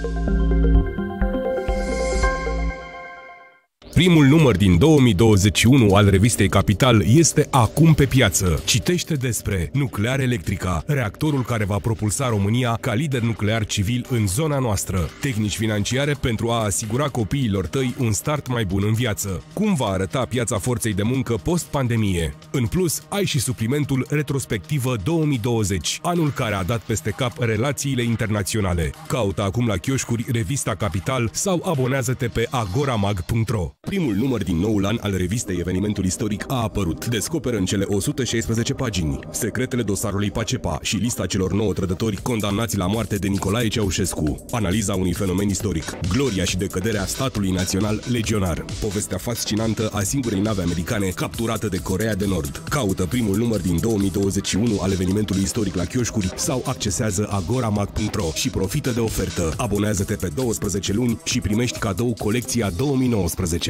Primul număr din 2021 al revistei Capital este acum pe piață. Citește despre Nuclear Electrica, reactorul care va propulsa România ca lider nuclear civil în zona noastră. Tehnici financiare pentru a asigura copiilor tăi un start mai bun în viață. Cum va arăta piața forței de muncă post-pandemie? În plus, ai și suplimentul Retrospectivă 2020, anul care a dat peste cap relațiile internaționale. Caută acum la chioșcuri revista Capital sau abonează-te pe agoramag.ro. Primul număr din noul an al revistei Evenimentul Istoric a apărut. Descoperă în cele 116 pagini secretele dosarului Pacepa și lista celor 9 trădători condamnați la moarte de Nicolae Ceaușescu. Analiza unui fenomen istoric, gloria și decăderea statului național legionar. Povestea fascinantă a singurei nave americane capturată de Coreea de Nord. Caută primul număr din 2021 al Evenimentului Istoric la chioșcuri sau accesează agoramag.ro și profită de ofertă. Abonează-te pe 12 luni și primești cadou colecția 2019.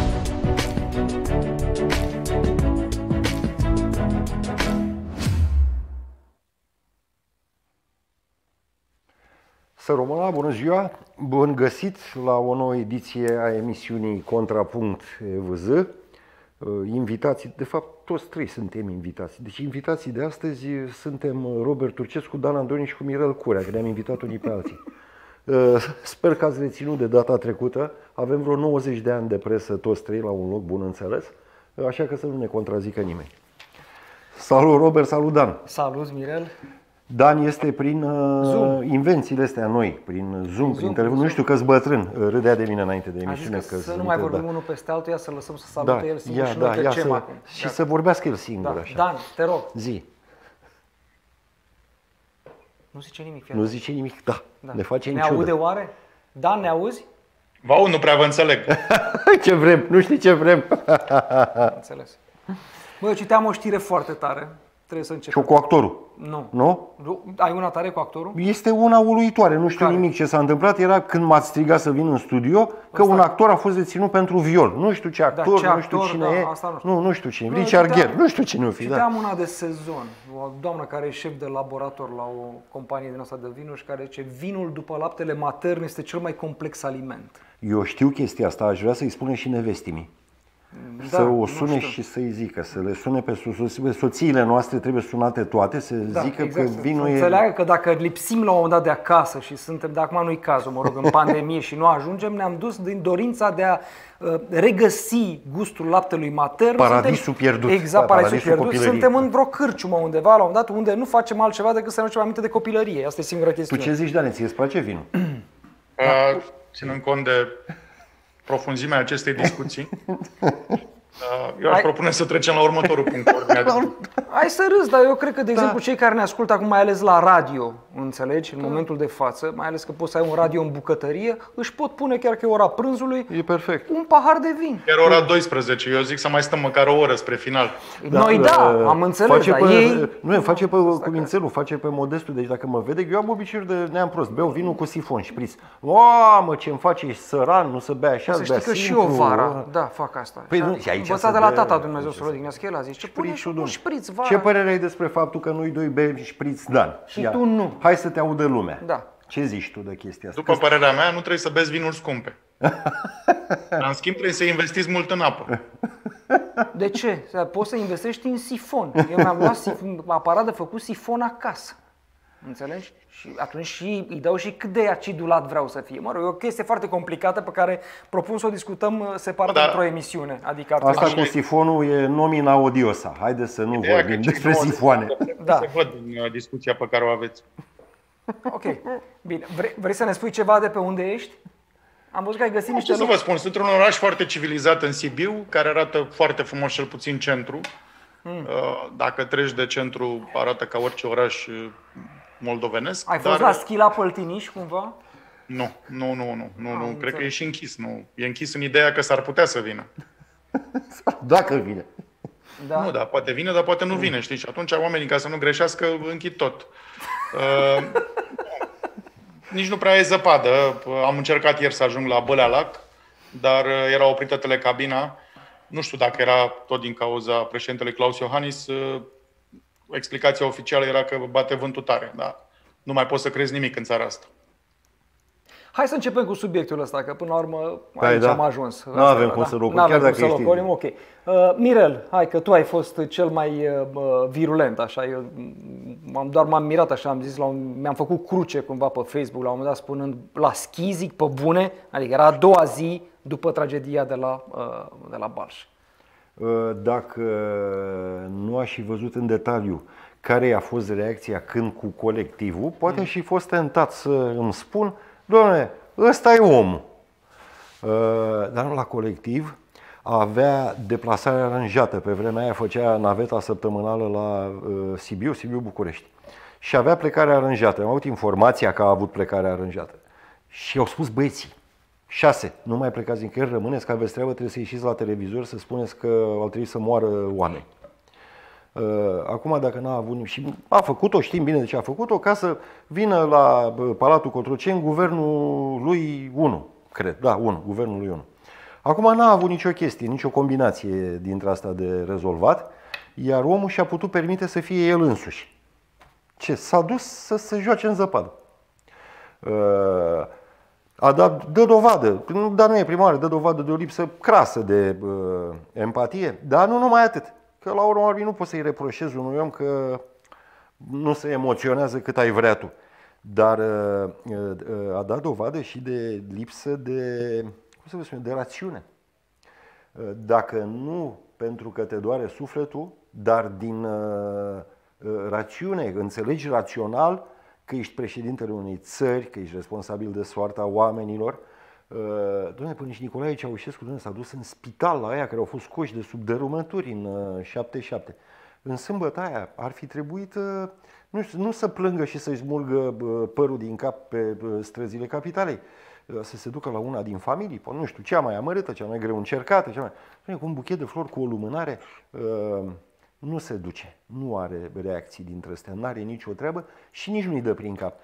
Să Româna, bună ziua! Bun găsit la o nouă ediție a emisiunii Contrapunct EVZ. Invitații, de fapt toți trei suntem invitații. Deci invitații de astăzi suntem Robert Turcescu, Dan Androni și cu Mirel Curea, că ne-am invitat unii pe alții. Sper că ați reținut de data trecută. Avem vreo 90 de ani de presă toți trei la un loc bun înțeles, așa că să nu ne contrazică nimeni. Salut Robert, salut Dan! Salut Mirel! Dan este prin invențiile astea noi, prin Zoom, prin telefon. Nu știu că-s bătrân, râdea de mine înainte de emisiune. Să nu mai vorbim unul peste altul, ia să lăsăm să salute el singur și noi trecem acum. Și să vorbească el singur așa. Dan, te rog. Zi. Nu zice nimic. Nu zice nimic, da. Ne face în ciudă. Ne aude oare? Dan, ne auzi? Vă aud, nu prea vă înțeleg. Ce vrem, nu știi ce vrem. Înțeles. Bă, eu citeam o știre foarte tare. Trebuie să începem. Și cu actorul? Nu. Nu? Ai una tare cu actorul? Este una uluitoare, nu știu nimic ce s-a întâmplat. Era când m-ați strigat să vin în studio, că un actor a fost deținut pentru viol. Nu știu ce actor, nu știu cine e. Nu știu cine. Richard Gere, nu știu cine o fi. Citeam una de sezon. O doamnă care e șef de laborator la o companie din asta de vinuri și care zice: vinul după laptele matern este cel mai complex aliment. Eu știu chestia asta, aș vrea să-i spunem și nevestimii. Să o sune și să-i zică, să le sune pe soțiile noastre, trebuie sunate toate, să zică că vinul e... Înțeleagă că dacă lipsim la un moment dat de acasă și suntem, de acum nu-i cazul, mă rog, în pandemie și nu ajungem, ne-am dus din dorința de a regăsi gustul laptelui matern. Paradisul pierdut. Exact, paradisul pierdut. Suntem în vreo cârciumă undeva, la un moment dat, unde nu facem altceva decât să ne aducem aminte de copilărie. Asta e singura chestiune. Tu ce zici, Dane, ție îți place vinul? Ținând cont de profunzimea acestei discuții, eu aș propune să trecem la următorul punct. Hai să râzi, dar eu cred că, de exemplu, cei care ne ascultă acum, mai ales la radio, înțelegi, în momentul de față, mai ales că poți să ai un radio în bucătărie, își pot pune, chiar că e ora prânzului, e perfect, un pahar de vin. Chiar ora 12, eu zic să mai stăm măcar o oră spre final. Noi am înțeles, dar ei... Nu, face pe cumințelul, face pe modestul, deci dacă mă vede, eu am obiceiuri de neam prost, beau vinul cu sifon șpriț. Mă, ce-mi face, ești săran, nu să bea așa, să știi că și eu vara, da, fac asta. Păi nu, și aici învățat de la tata Dumnezeu să-l odihnească, el a zis, ce pune un șpriț vara. Ce părere ai despre faptul că noi doi bem șpriț, Dan? Și tu nu. Hai să te audă lumea. Da. Ce zici tu de chestia asta? După părerea mea, nu trebuie să beți vinuri scumpe. În schimb, trebuie să investiți mult în apă. De ce? Poți să investești în sifon. Eu mi-am luat aparat de făcut sifon acasă. Înțelegi? Și atunci îi dau și cât de acidulat vreau să fie. Mă rog, e o chestie foarte complicată pe care propun să o discutăm separat într-o emisiune. Adică asta cu sifonul e nomina odiosa. Haideți să nu vorbim despre sifoane. Da. Se văd în discuția pe care o aveți. Ok. Bine. Vrei să ne spui ceva de pe unde ești? Am văzut că ai găsit niște locuri. Ce să vă spun, sunt într-un oraș foarte civilizat în Sibiu, care arată foarte frumos, cel puțin centru. Dacă treci de centru, arată ca orice oraș moldovenesc. Ai fost la schi la Păltiniș cumva? Nu. Cred că e și închis. Nu. E închis în ideea că s-ar putea să vină. Dacă vine. Da. Nu, dar poate vine, dar poate nu vine, știi? Și atunci oamenii, ca să nu greșească, închid tot. Nici nu prea e zăpadă. Am încercat ieri să ajung la Bălea Lac, dar era oprită telecabina. Nu știu dacă era tot din cauza președintelui Claus Iohannis. Explicația oficială era că bate vântul tare, dar nu mai poți să crezi nimic în țara asta. Hai să începem cu subiectul ăsta, că până la urmă aici am ajuns. Nu avem cum să locuim, chiar dacă ești. Ok. Mirel, hai că tu ai fost cel mai virulent, așa. Eu m-am mirat așa, mi-am făcut cruce cumva pe Facebook la un moment dat spunând la schi, zic pe bune, adică era a doua zi după tragedia de la Balș. Dacă nu aș fi văzut în detaliu care a fost reacția când cu colectivul, poate aș fi fost tentat să îmi spun: Doamne, ăsta e omul. Dar nu la colectiv. Avea deplasare aranjată. Pe vremea aia făcea naveta săptămânală la Sibiu-București. Și avea plecare aranjată. Am avut informația că a avut plecare aranjată. Și au spus băieții: 6, nu mai plecați nicăieri, rămâneți, că aveți treabă, trebuie să ieșiți la televizor să spuneți că au trebuit să moară oameni. Acum, dacă n-a avut, și a făcut-o, știm bine de ce a făcut-o, ca să vină la Palatul Cotroceni guvernul lui 1, cred, da, 1, guvernul lui 1. Acum n-a avut nicio chestie, nicio combinație dintre asta de rezolvat, iar omul și-a putut permite să fie el însuși. Ce? S-a dus să se joace în zăpadă. Dă dovadă, dar nu e prima oară, dă dovadă de o lipsă crasă de empatie, dar nu numai atât. Că la urmă nu poți să-i reproșezi unui om că nu se emoționează cât ai vrea tu. Dar a dat dovadă și de lipsă de, cum să vă spun, de rațiune. Dacă nu pentru că te doare sufletul, dar din rațiune, înțelegi rațional că ești președintele unei țări, că ești responsabil de soarta oamenilor. Doamne, până și Nicolae Ceaușescu s-a dus în spital la aia care au fost scoși de sub dărâmături în 77. În sâmbătă aia ar fi trebuit nu să plângă și să-i smulgă părul din cap pe străzile capitalei, să se ducă la una din familii, nu știu, cea mai amărâtă, cea mai greu încercată, cu un buchet de flori, cu o lumânare. Nu se duce, nu are reacții dintre astea, nu are nicio treabă și nici nu-i dă prin cap.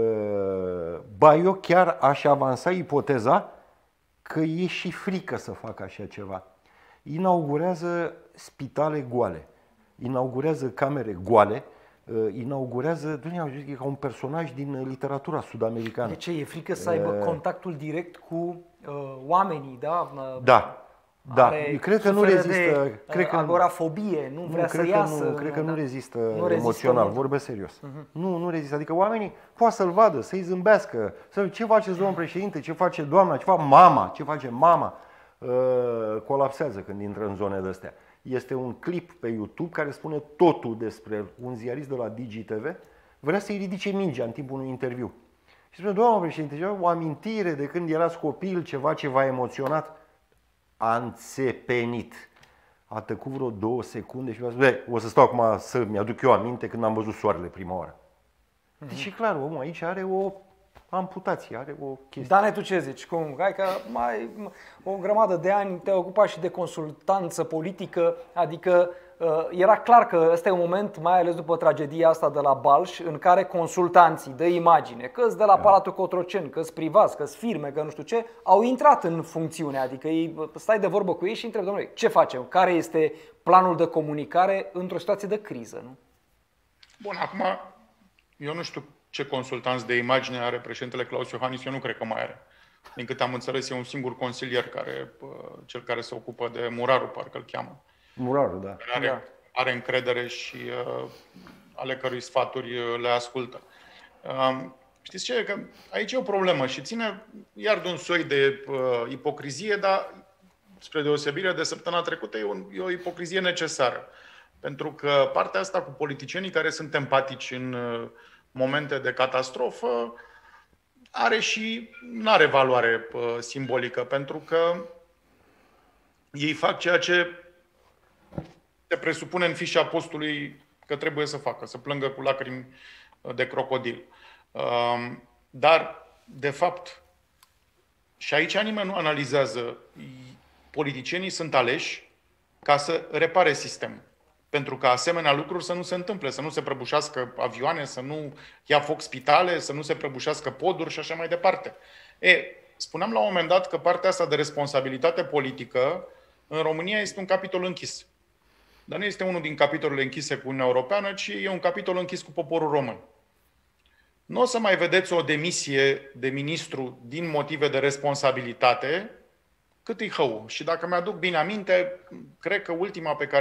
Ba eu chiar aș avansa ipoteza că e și frică să facă așa ceva. Inaugurează spitale goale, inaugurează camere goale, inaugurează, e ca un personaj din literatura sud-americană. De ce? E frică să aibă contactul direct cu oamenii, da? Da. Da, cred că nu rezistă, agorafobie, nu vrea să iasă. Cred că nu rezistă emoțional, vorbesc serios. Nu rezistă, adică oamenii poate să-l vadă, să-i zâmbească, să ce faceți, domnul președinte, ce face doamna, ce face mama, colapsează când intră în zone de-astea. Este un clip pe YouTube care spune totul despre el. Un ziarist de la DigiTV vrea să-i ridice mingea în timpul unui interviu. Și spune: doamna președinte, o amintire de când erați copil, ceva ce v-a emoționat? A înțepenit. A tăcut vreo 2 secunde și mi-a spus: o să stau acum să mi-aduc eu aminte când am văzut soarele prima oară. Deci e clar, omul aici are o amputație, are o chestie. Dane, tu ce zici? Cum? Hai că mai o grămadă de ani te-ai ocupat și de consultanță politică, adică era clar că ăsta e un moment, mai ales după tragedia asta de la Balș, în care consultanții de imagine, că-s de la Palatul Cotroceni, că-s privați, că-s firme, că nu știu ce, au intrat în funcțiune. Adică stai de vorbă cu ei și întrebi: domnule, ce facem? Care este planul de comunicare într-o situație de criză? Nu? Bun, acum eu nu știu ce consultanți de imagine are președintele Claus Iohannis, eu nu cred că mai are. Din câte am înțeles, e un singur consilier, cel care se ocupă de Muraru, parcă îl cheamă. Muraru, da. Are încredere și ale cărui sfaturi le ascultă. Știți ce? Că aici e o problemă și ține iar de un soi de ipocrizie, dar spre deosebire de săptămâna trecută e o ipocrizie necesară. Pentru că partea asta cu politicienii care sunt empatici în momente de catastrofă n-are valoare simbolică, pentru că ei fac ceea ce se presupune în fișa postului că trebuie să facă, să plângă cu lacrimi de crocodil. Dar, de fapt, și aici nimeni nu analizează, politicienii sunt aleși ca să repare sistemul. Pentru că asemenea lucruri să nu se întâmple, să nu se prăbușească avioane, să nu ia foc spitale, să nu se prăbușească poduri și așa mai departe. Spuneam la un moment dat că partea asta de responsabilitate politică în România este un capitol închis. Dar nu este unul din capitolele închise cu Uniunea Europeană, ci e un capitol închis cu poporul român. nu o să mai vedeți o demisie de ministru din motive de responsabilitate, cât e hău. Și dacă mi-aduc bine aminte, cred că ultima pe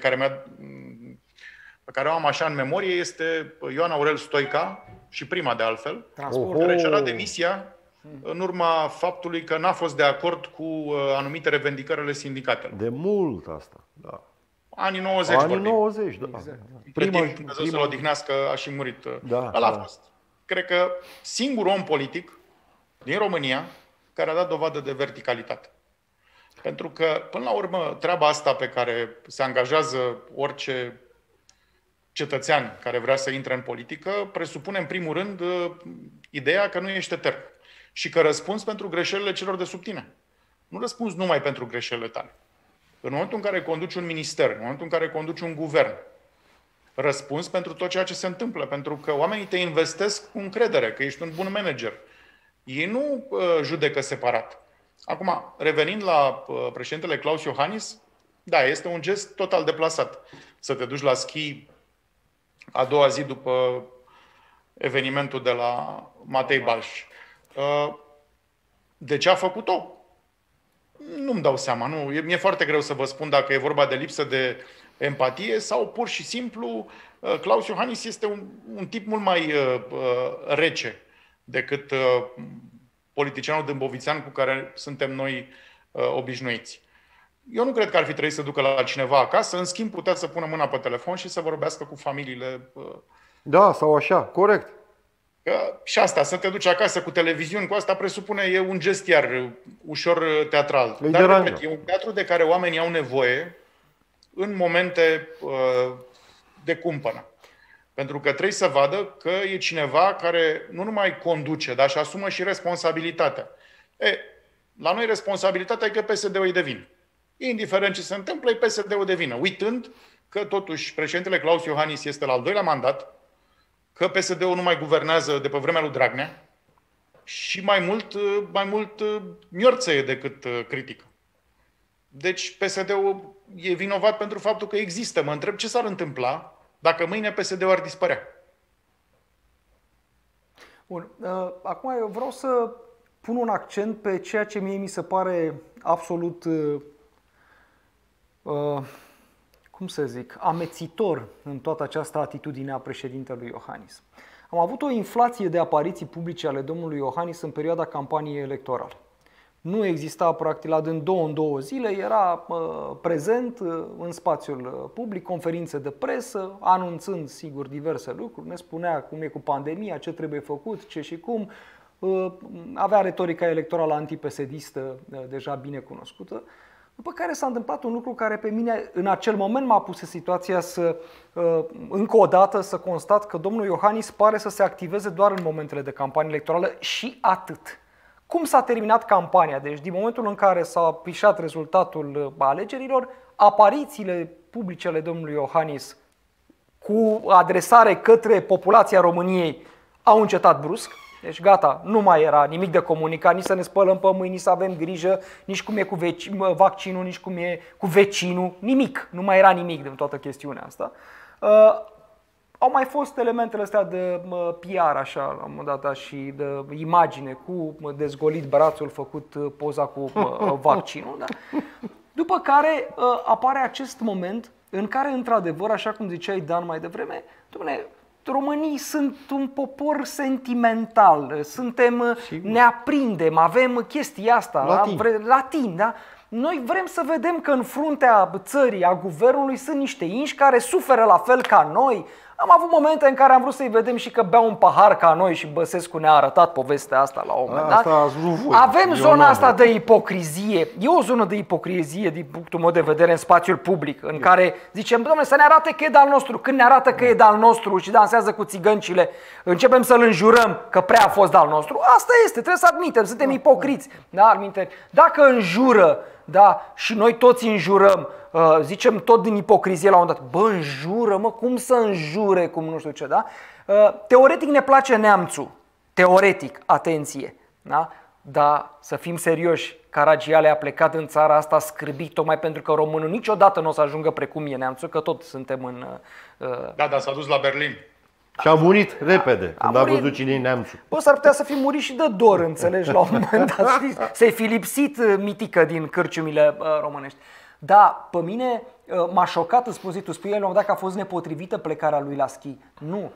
care o am așa în memorie este Ioan Aurel Stoica, și prima de altfel, care își era demisia în urma faptului că n-a fost de acord cu anumite revendicări ale sindicatelor. De mult asta, da. Anii 90 Anii vorbim. 90, da. Exact. Dumnezeu să-l odihnească, a și murit. Da, Ăla a da. fost. Cred că singurul om politic din România care a dat dovadă de verticalitate. Pentru că, până la urmă, treaba asta pe care se angajează orice cetățean care vrea să intre în politică presupune, în primul rând, ideea că nu ești etern și că răspunzi pentru greșelile celor de sub tine. Nu răspunzi numai pentru greșelile tale. În momentul în care conduci un minister, în momentul în care conduci un guvern, răspunzi pentru tot ceea ce se întâmplă, pentru că oamenii te investesc cu încredere, că ești un bun manager. Ei nu judecă separat. Acum, revenind la președintele Klaus Iohannis, da, este un gest total deplasat. Să te duci la schi a doua zi după evenimentul de la Matei Balș. De ce a făcut-o? Nu-mi dau seama. Mi-e foarte greu să vă spun dacă e vorba de lipsă de empatie sau pur și simplu Klaus Iohannis este un tip mult mai rece decât politicianul dâmbovițean cu care suntem noi obișnuiți. Eu nu cred că ar fi trebuit să ducă la cineva acasă, în schimb putea să pună mâna pe telefon și să vorbească cu familiile. Da, sau așa, corect. Că și asta, să te duci acasă cu televiziuni, cu asta presupune, e un gest iar ușor teatral. Dar, repet, e un teatru de care oamenii au nevoie în momente de cumpănă. Pentru că trebuie să vadă că e cineva care nu numai conduce, dar și asumă și responsabilitatea. La noi responsabilitatea e că PSD-ul e de vină. Indiferent ce se întâmplă, e PSD-ul de vină. Uitând că totuși președintele Klaus Iohannis este la al doilea mandat, că PSD-ul nu mai guvernează de pe vremea lui Dragnea și mai mult miorțăie decât critică. Deci PSD-ul e vinovat pentru faptul că există. Mă întreb ce s-ar întâmpla dacă mâine PSD-ul ar dispărea. Bun. Acum eu vreau să pun un accent pe ceea ce mie mi se pare absolut, cum să zic, amețitor în toată această atitudine a președintelui Iohannis. Am avut o inflație de apariții publice ale domnului Iohannis în perioada campaniei electorale. Nu exista, practic, în două zile, era prezent în spațiul public, conferințe de presă, anunțând, sigur, diverse lucruri, ne spunea cum e cu pandemia, ce trebuie făcut, ce și cum, avea retorica electorală antipesedistă deja bine cunoscută, după care s-a întâmplat un lucru care pe mine în acel moment m-a pus în situația să, încă o dată, să constat că domnul Iohannis pare să se activeze doar în momentele de campanie electorală și atât. Cum s-a terminat campania? Deci din momentul în care s-a afișat rezultatul alegerilor, aparițiile publice ale domnului Iohannis cu adresare către populația României au încetat brusc. Deci gata, nu mai era nimic de comunicat, nici să ne spălăm pe mâini, nici să avem grijă, nici cum e cu vaccinul, nici cum e cu vecinul, nimic. Nu mai era nimic din toată chestiunea asta. Au mai fost elementele astea de PR, așa, la un moment dat, și de imagine, cu dezgolit brațul, făcut poza cu vaccinul. Da? După care apare acest moment în care, într-adevăr, așa cum ziceai, Dan, mai devreme, dom'le, românii sunt un popor sentimental, ne aprindem, avem chestia asta, latin, da? Noi vrem să vedem că în fruntea țării, a guvernului, sunt niște inși care suferă la fel ca noi. Am avut momente în care am vrut să-i vedem și că beau un pahar ca noi și Băsescu ne-a arătat povestea asta la un moment dat. Avem zona asta de ipocrizie. E o zonă de ipocrizie din punctul meu de vedere în spațiul public, în care zicem, dom'le, să ne arate că e de-al nostru. Când ne arată că e de-al nostru și dansează cu țigăncile, începem să-l înjurăm că prea a fost de-al nostru. Asta este, trebuie să admitem, suntem ipocriți. Da, dacă înjură, da, și noi toți înjurăm, zicem tot din ipocrizie la un dat, bă, înjură, mă, cum să înjure, cum nu știu ce, da? Teoretic ne place neamțul, teoretic, atenție, da? Dar să fim serioși, Caragiale a plecat în țara asta scârbit tocmai pentru că românul niciodată nu o să ajungă precum e neamțul, că tot suntem în... Da, dar s-a dus la Berlin. Și a murit repede, când a murit. văzut cine e neamțul. Bă, s-ar putea să fi murit și de dor, înțelegi, la un moment dat, știi? Să-i fi lipsit mitică din cârciumile românești. Da, pe mine m-a șocat, îți spun, tu spui la un moment dat că a fost nepotrivită plecarea lui la schi. Nu.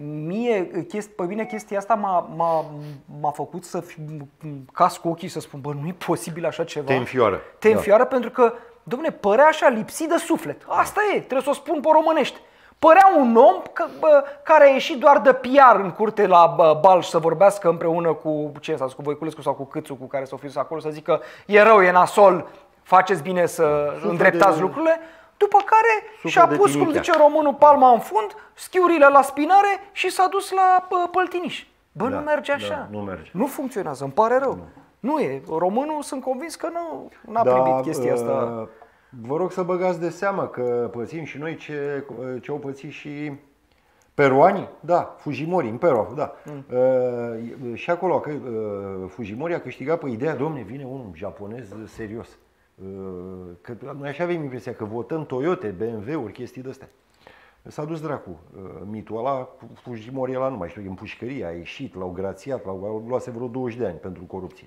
Pe mine chestia asta m-a făcut să cas cu ochii, să spun, bă, nu e posibil așa ceva. Te înfioară. Te înfioară pentru că, dom'le, părea așa lipsit de suflet. Asta e, trebuie să o spun pe românești. Părea un om care a ieșit doar de PR în curte la Balș să vorbească împreună cu cu Voiculescu sau cu Câțu, cu care s-au fost acolo, să zică e rău, e nasol, faceți bine să îndreptați lucrurile. După care și-a pus, cum zice românul, palma în fund, schiurile la spinare și s-a dus la Păltiniș. Bă, nu merge așa. Nu merge. Nu funcționează, îmi pare rău. Nu e. Românul, sunt convins că n-a primit chestia asta. Vă rog să băgați de seamă că pățim și noi ce au pățit și peruanii. Da, Fujimori, în Peru, da. Și acolo, Fujimori a câștigat pe ideea, domne, vine un japonez serios. Că noi așa avem impresia că votăm Toyota, BMW-uri, chestii de-astea. S-a dus dracu mitul ăla, Fujimori ăla nu mai știu, în pușcărie, a ieșit, l-au grațiat, l-au luase vreo 20 de ani pentru corupție.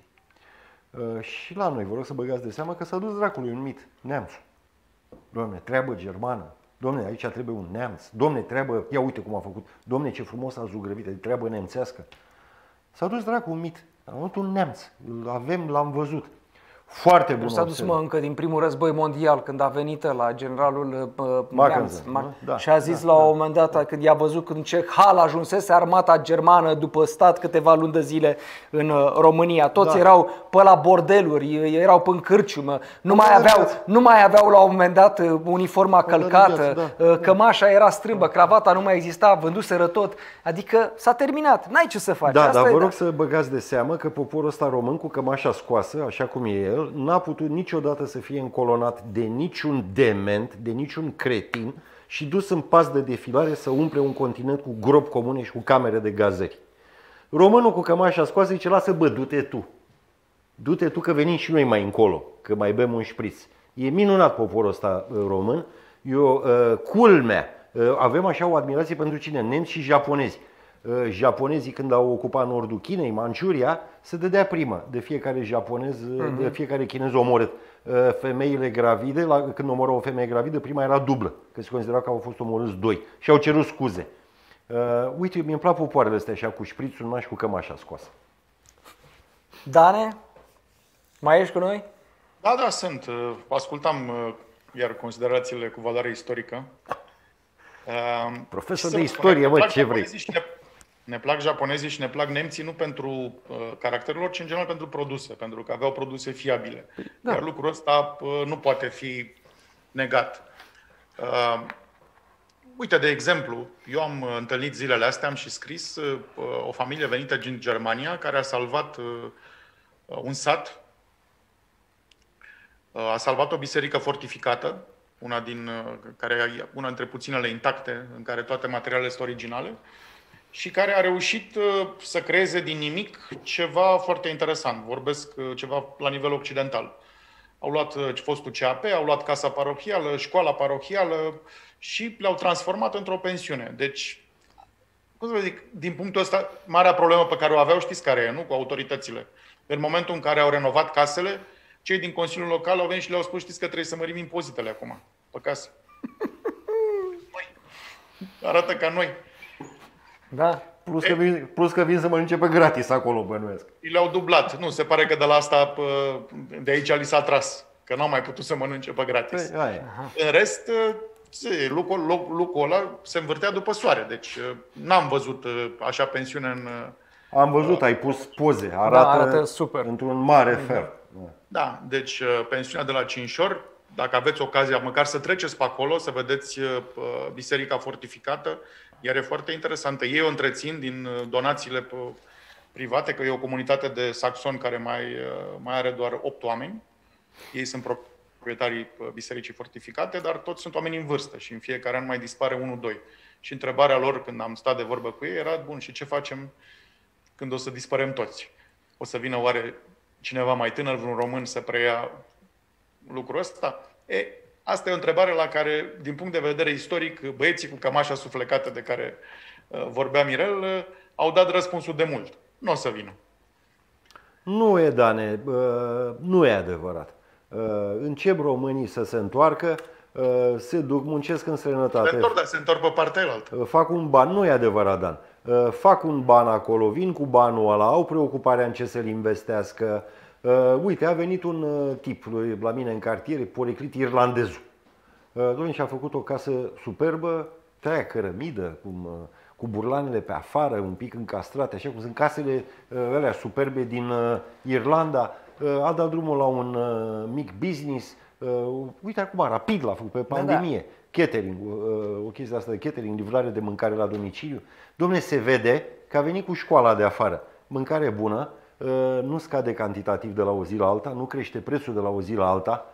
Și la noi, vă rog să băgați de seama că s-a dus dracului un mit, neamțul. Doamne, treabă germană, domne, aici trebuie un neamț, domne, treabă, ia uite cum a făcut, domne, ce frumos a zugrăvit, treabă nemțească. S-a dus dracu un mit, a avut un neamț, l-am văzut. Foarte bun. S-a dus încă din primul război mondial, când a venit la generalul Mackensen, și a zis la un moment dat, când i-a văzut în ce hal ajunsese armata germană după stat câteva luni de zile în România. Toți erau pe la bordeluri, erau pe în cârciumă, nu mai aveau la un moment dat uniforma călcată, cămașa era strâmbă, cravata nu mai exista, vânduseră tot. Adică s-a terminat, n-ai ce să faci. Da, dar vă rog să băgați de seamă că poporul ăsta român, cu cămașa scoasă, așa cum e el, n-a putut niciodată să fie încolonat de niciun dement, de niciun cretin și dus în pas de defilare să umple un continent cu gropi comune și cu camere de gazări. Românul cu cămașa scoasă zice, lasă bă, du-te tu. Du-te tu că venim și noi mai încolo, că mai bem un șpriț. E minunat poporul ăsta român. Culmea, avem așa o admirație pentru cine? Nemți și japonezi. Japonezii, când au ocupat nordul Chinei, Manciuria, se dădea prima de fiecare japonez, de fiecare chinez omorât. Femeile gravide, când omorau o femeie gravidă, prima era dublă, că se considera că au fost omorâți doi și au cerut scuze. Uite, mi-mi plac popoarele astea așa, cu șprițul în și cu cămașa scoasă. Dane, mai ești cu noi? Da, sunt. Ascultam iar considerațiile cu valoare istorică. Profesor de istorie, mă, ce vrei? Ne plac japonezii și ne plac nemții nu pentru caracterul lor, ci în general pentru produse, pentru că aveau produse fiabile. Da. Iar lucrul ăsta nu poate fi negat. Uite, de exemplu, eu am întâlnit zilele astea, am și scris o familie venită din Germania care a salvat un sat, a salvat o biserică fortificată, una dintre puținele intacte, în care toate materialele sunt originale, și care a reușit să creeze din nimic ceva foarte interesant. Vorbesc ceva la nivel occidental. Au luat fostul CAP, au luat casa parohială, școala parohială și le-au transformat într-o pensiune. Deci, cum să vă zic, din punctul ăsta, marea problemă pe care o aveau, știți care e, nu? Cu autoritățile. În momentul în care au renovat casele, cei din Consiliul Local au venit și le-au spus, știți că trebuie să mărim impozitele acum pe casă. Arată ca noi. Da. Plus că vin să mănânce pe gratis acolo, bănuiesc. Le-au dublat. Nu, se pare că de la asta, de aici li s-a tras. Că n-au mai putut să mănânce pe gratis. În rest, lucrul ăla se învârtea după soare. Deci n-am văzut așa pensiune în... Am văzut, ai pus poze. Arată super. Într-un mare fel. Da, deci pensiunea de la Cinșor, dacă aveți ocazia măcar să treceți pe acolo, să vedeți biserica fortificată, iar e foarte interesantă. Ei o întrețin din donațiile private, că e o comunitate de saxoni care mai are doar 8 oameni. Ei sunt proprietarii bisericii fortificate, dar toți sunt oameni în vârstă și în fiecare an mai dispare 1-2. Și întrebarea lor, când am stat de vorbă cu ei, era, bun, și ce facem când o să dispărem toți? O să vină oare cineva mai tânăr, vreun român, să preia lucrul ăsta? Asta e o întrebare la care, din punct de vedere istoric, băieții cu cămașa suflecată de care vorbea Mirel, au dat răspunsul de mult. Nu o să vină. Nu e, Dane, nu e adevărat. Încep românii să se întoarcă, se duc, muncesc în străinătate. Se întorc pe partea altă. Fac un ban, nu e adevărat, Dan. Fac un ban acolo, vin cu banul ăla, au preocuparea în ce să-l investească. Uite, a venit un tip la mine în cartier, Policlit irlandezul. Dom'le, și-a făcut o casă superbă, treia cărămidă, cu burlanele pe afară, un pic încastrate, așa cum sunt casele alea superbe din Irlanda. A dat drumul la un mic business. Uite acum, rapid l-a făcut pe pandemie. Da. Catering, o chestie asta de catering, livrare de mâncare la domiciliu. Dom'le, se vede că a venit cu școala de afară. Mâncare bună, nu scade cantitativ de la o zi la alta, nu crește prețul de la o zi la alta.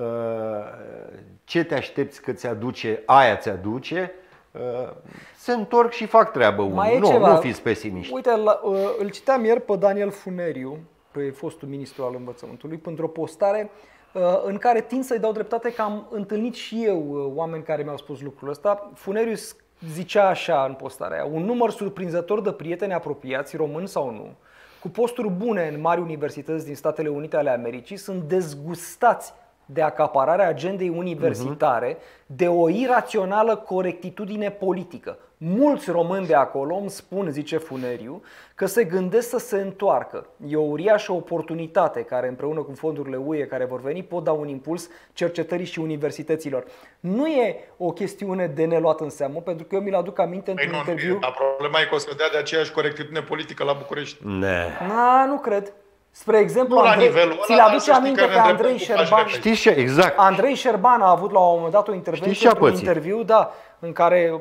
Ce te aștepți că ți-aduce, aia ți-aduce. Se întorc și fac treabă unul. Nu fiți pesimiști. Uite, îl citeam ieri pe Daniel Funeriu, pe fostul ministru al învățământului, pentru o postare în care tind să-i dau dreptate că am întâlnit și eu oameni care mi-au spus lucrul ăsta. Funeriu zicea așa în postarea aia: un număr surprinzător de prieteni apropiați, români sau nu, cu posturi bune în mari universități din Statele Unite ale Americii, sunt dezgustați de acapararea agendei universitare, de o irațională corectitudine politică. Mulți români de acolo îmi spun, zice Funeriu, că se gândesc să se întoarcă. E o uriașă oportunitate care, împreună cu fondurile UE care vor veni, pot da un impuls cercetării și universităților. Nu e o chestiune de neluat în seamă, pentru că eu mi-l aduc aminte într-un interviu. Dar problema e că o să dea de aceeași corectitudine politică la București. Nu cred. Spre exemplu, ți-l aduce aminte pe Andrei Șerban. Știți ce? Exact. Andrei Șerban a avut la un moment dat o intervenție într-un interviu, în care,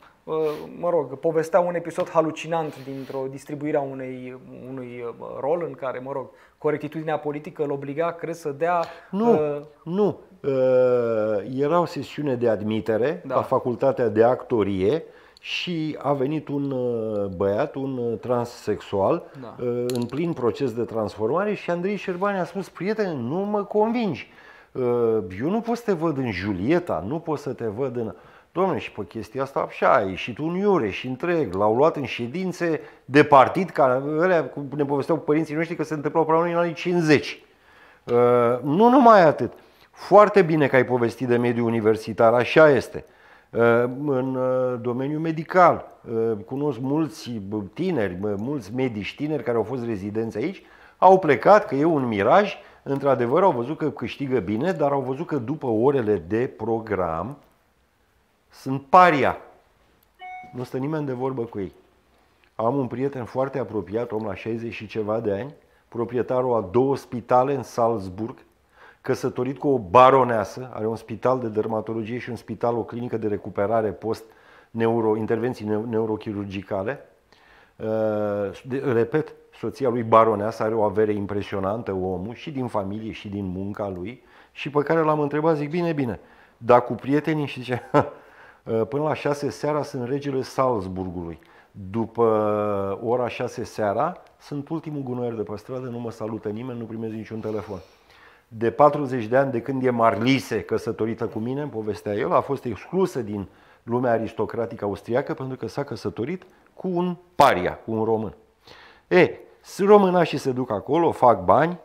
povestea un episod halucinant dintr-o distribuire a unui rol în care, corectitudinea politică îl obliga, cred, să dea... Nu. Era o sesiune de admitere la Facultatea de Actorie și a venit un băiat, un transsexual, în plin proces de transformare, și Andrei Șerban a spus: prietene, nu mă convingi. Eu nu pot să te văd în Julieta, nu pot să te văd în... Dom'le, și pe chestia asta așa a ieșit un iureș întreg. L-au luat în ședințe de partid, ca alea, ne povesteau părinții noștri că se întâmplau până în anii 50. Nu numai atât. Foarte bine că ai povestit de mediul universitar, așa este. În domeniul medical cunosc mulți tineri, mulți medici tineri care au fost rezidenți aici, au plecat, că e un miraj, într-adevăr au văzut că câștigă bine, dar au văzut că după orele de program sunt paria. Nu stă nimeni de vorbă cu ei. Am un prieten foarte apropiat, om la 60 și ceva de ani, proprietarul a 2 spitale în Salzburg, căsătorit cu o baroneasă, are un spital de dermatologie și un spital, o clinică de recuperare intervenții neurochirurgicale. Repet, soția lui baroneasă are o avere impresionantă, omul, și din familie și din munca lui, și pe care l-am întrebat, zic, bine, dar cu prietenii, și zice, până la 6 seara sunt regele Salzburgului. După ora 6 seara sunt ultimul gunoier de pe stradă, nu mă salută nimeni, nu primesc niciun telefon. De 40 de ani, de când e Marlise căsătorită cu mine, în povestea el, a fost exclusă din lumea aristocratică austriacă pentru că s-a căsătorit cu un paria, cu un român. Românașii se duc acolo, fac bani,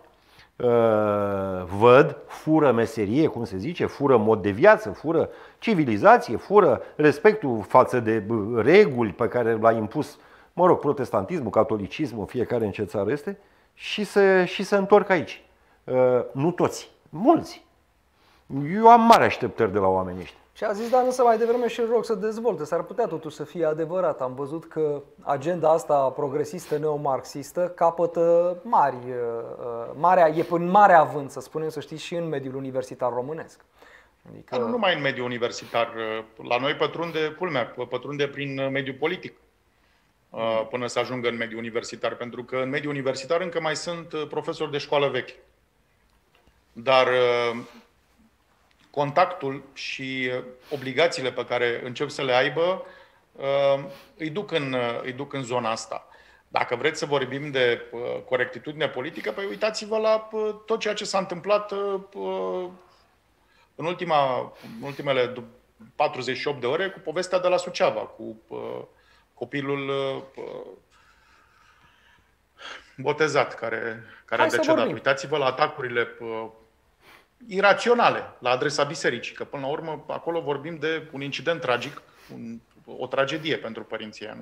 văd, fură meserie, cum se zice, fură mod de viață, fură civilizație, fură respectul față de reguli pe care l-a impus, protestantismul, catolicismul, fiecare în ce țară este, și se întorc aici. Nu toți, mulți. Eu am mari așteptări de la oamenii ăștia. Și a zis, dar însă mai devreme și rog să dezvolte. S-ar putea totuși să fie adevărat. Am văzut că agenda asta progresistă, neomarxistă, capătă e în mare avânt, să spunem, să știți, și în mediul universitar românesc. Adică... Nu numai în mediul universitar. La noi pătrunde prin mediul politic până să ajungă în mediul universitar. Pentru că în mediul universitar încă mai sunt profesori de școală veche. Dar contactul și obligațiile pe care încep să le aibă îi duc în zona asta. Dacă vreți să vorbim de corectitudine politică, păi uitați-vă la tot ceea ce s-a întâmplat în ultimele 48 de ore cu povestea de la Suceava, cu copilul botezat care a decedat. Uitați-vă la atacurile iraționale la adresa bisericii, că până la urmă acolo vorbim de un incident tragic, o tragedie pentru părinții.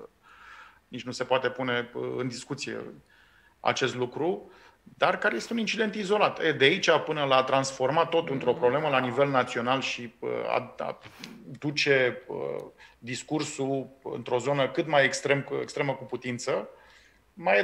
Nici nu se poate pune în discuție acest lucru, dar care este un incident izolat. De aici până la a transforma tot într-o problemă la nivel național și a duce discursul într-o zonă cât mai extremă cu putință, mai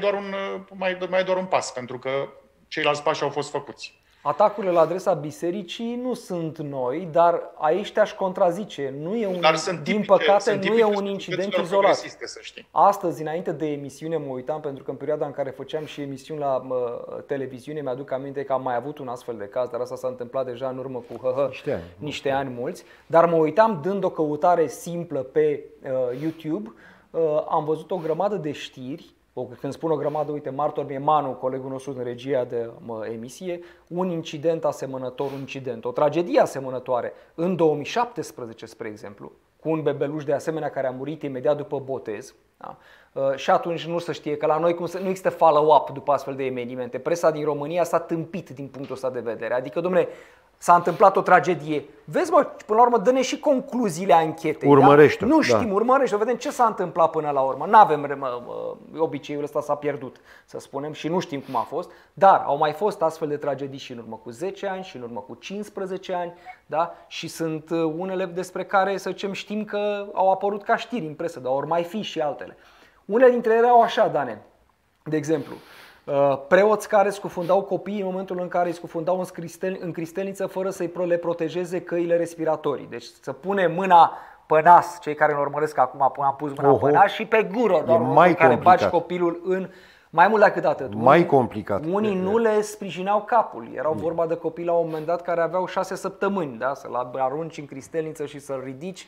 e doar un pas, pentru că ceilalți pași au fost făcuți. Atacurile la adresa bisericii nu sunt noi, dar aici te-aș contrazice. Nu e un, din păcate, nu e un incident izolat. Astăzi, înainte de emisiune, mă uitam, pentru că în perioada în care făceam și emisiuni la televiziune, mi-aduc aminte că am mai avut un astfel de caz, dar asta s-a întâmplat deja în urmă cu niște ani mulți. Dar mă uitam, dând o căutare simplă pe YouTube, am văzut o grămadă de știri. Când spun o grămadă, uite, martor mi-e Manu, colegul nostru în regia de emisie, un incident asemănător, o tragedie asemănătoare în 2017, spre exemplu, cu un bebeluș de asemenea care a murit imediat după botez. Da? Și atunci nu se știe că la noi nu există follow-up după astfel de evenimente. Presa din România s-a tâmpit din punctul ăsta de vedere. Adică, dom'le, s-a întâmplat o tragedie. Vezi, mă, până la urmă, dă-ne și concluziile anchetei. Urmărește. Da? Nu știm, urmărește, vedem ce s-a întâmplat până la urmă. N-avem, obiceiul ăsta s-a pierdut, să spunem, și nu știm cum a fost. Dar au mai fost astfel de tragedii și în urmă cu 10 ani, și în urmă cu 15 ani, da? Și sunt unele despre care, să zicem, știm că au apărut ca știri în presă, dar ori mai fi și altele. Unele dintre ele au așa, Dane, de exemplu, preoți care scufundau copiii în momentul în care îi scufundau în cristelniță fără să-i le protejeze căile respiratorii. Deci să pune mâna pe nas, cei care ne urmăresc acum am pus mâna pe nas, și pe gură, doar în care bagi copilul în... Mai mult decât atât. Mai complicat. Unii nu le sprijinau capul. Erau vorba de copii la un moment dat care aveau 6 săptămâni, da? Să-l arunci în cristelniță și să-l ridici.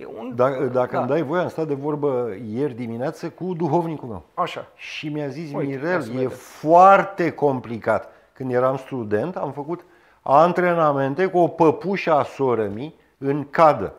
Dacă îmi dai voie, am stat de vorbă ieri dimineață cu duhovnicul meu. Așa. Și mi-a zis, Mirel, e foarte complicat. Când eram student, am făcut antrenamente cu o păpușă a sorămii în cadă.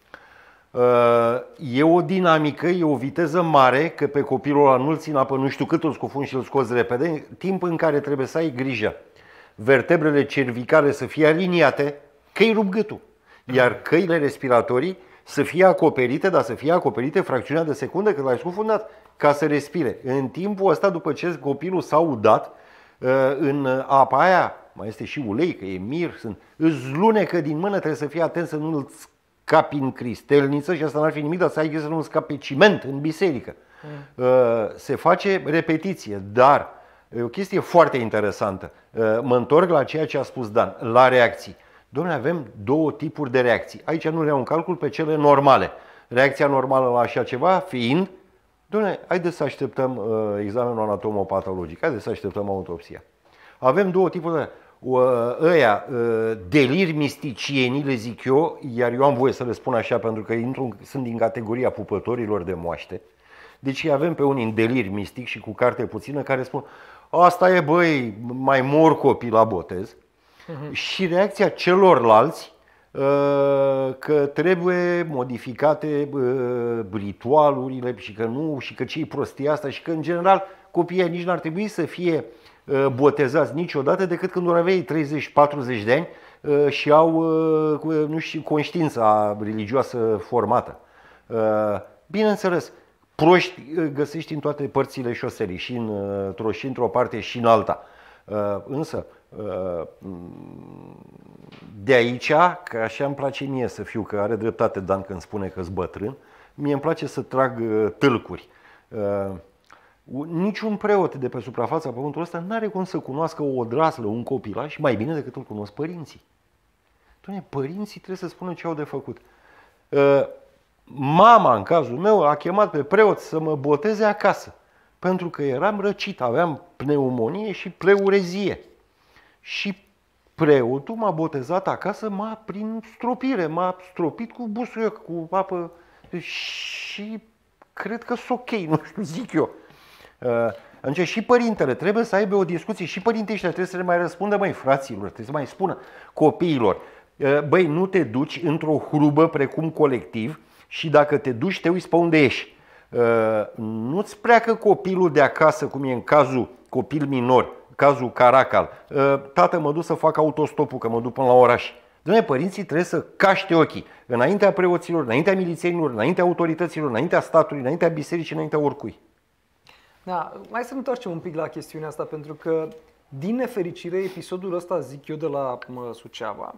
E o dinamică, e o viteză mare, că pe copilul ăla nu-l țin apă, nu știu cât îl scufunzi și îl scoți repede, timp în care trebuie să ai grijă. Vertebrele cervicale să fie aliniate, că-i rup gâtul. Iar căile respiratorii să fie acoperite, dar să fie acoperite fracțiunea de secundă cât l-ai scufundat, ca să respire. În timpul ăsta, după ce copilul s-a udat, în apa aia mai este și ulei, că e mir, îți lunecă din mână, trebuie să fii atent să nu-l scapi în cristelniță, și asta n-ar fi nimic, dar să ai grijă să nu scapi ciment în biserică. Se face repetiție, dar e o chestie foarte interesantă. Mă întorc la ceea ce a spus Dan, la reacții. Dom'le, avem două tipuri de reacții. Aici nu le iau în calcul pe cele normale. Reacția normală la așa ceva fiind, dom'le, haideți să așteptăm examenul anatomopatologic, haideți să așteptăm autopsia. Avem două tipuri de deliri misticieni, le zic eu, iar eu am voie să le spun așa pentru că sunt din categoria pupătorilor de moaște. Deci avem pe unii în delir mistic și cu carte puțină care spun, asta e, băi, mai mor copii la botez. Și reacția celorlalți că trebuie modificate ritualurile și că ce-i prostia asta și că în general copiii nici n-ar trebui să fie botezați niciodată decât când vor avea 30-40 de ani și au, nu știu, conștiința religioasă formată. Bineînțeles, proști găsești în toate părțile șoselii, și într-o parte și în alta. Însă, de aici, că așa îmi place mie să fiu, că are dreptate Dan când spune că-s bătrân, mie îmi place să trag tâlcuri. Niciun preot de pe suprafața pământului ăsta n-are cum să cunoască o odraslă, un copilaș, mai bine decât îl cunosc părinții. Doamne, părinții trebuie să spună ce au de făcut. Mama, în cazul meu, a chemat pe preot să mă boteze acasă, pentru că eram răcit, aveam pneumonie și pleurezie. Și preotul m-a botezat acasă, prin stropire, m-a stropit cu busuioc, cu apă, și cred că sunt ok, nu știu, zic eu. Atunci și părintele trebuie să aibă o discuție, și părintele ăștia trebuie să le mai răspundă, măi, fraților, trebuie să mai spună copiilor, băi, nu te duci într-o hrubă precum colectiv și dacă te duci te uiți pe unde ești. Nu-ți pleacă copilul de acasă, cum e în cazul copil minor, cazul Caracal. Tată, mă duc să fac autostopul, că mă duc până la oraș. Doamne, părinții trebuie să caște ochii înaintea preoților, înaintea milițienilor, înaintea autorităților, înaintea statului, înaintea bisericii, înaintea oricui. Da, mai să ne întoarcem un pic la chestiunea asta, pentru că, din nefericire, episodul ăsta, zic eu, de la Suceava,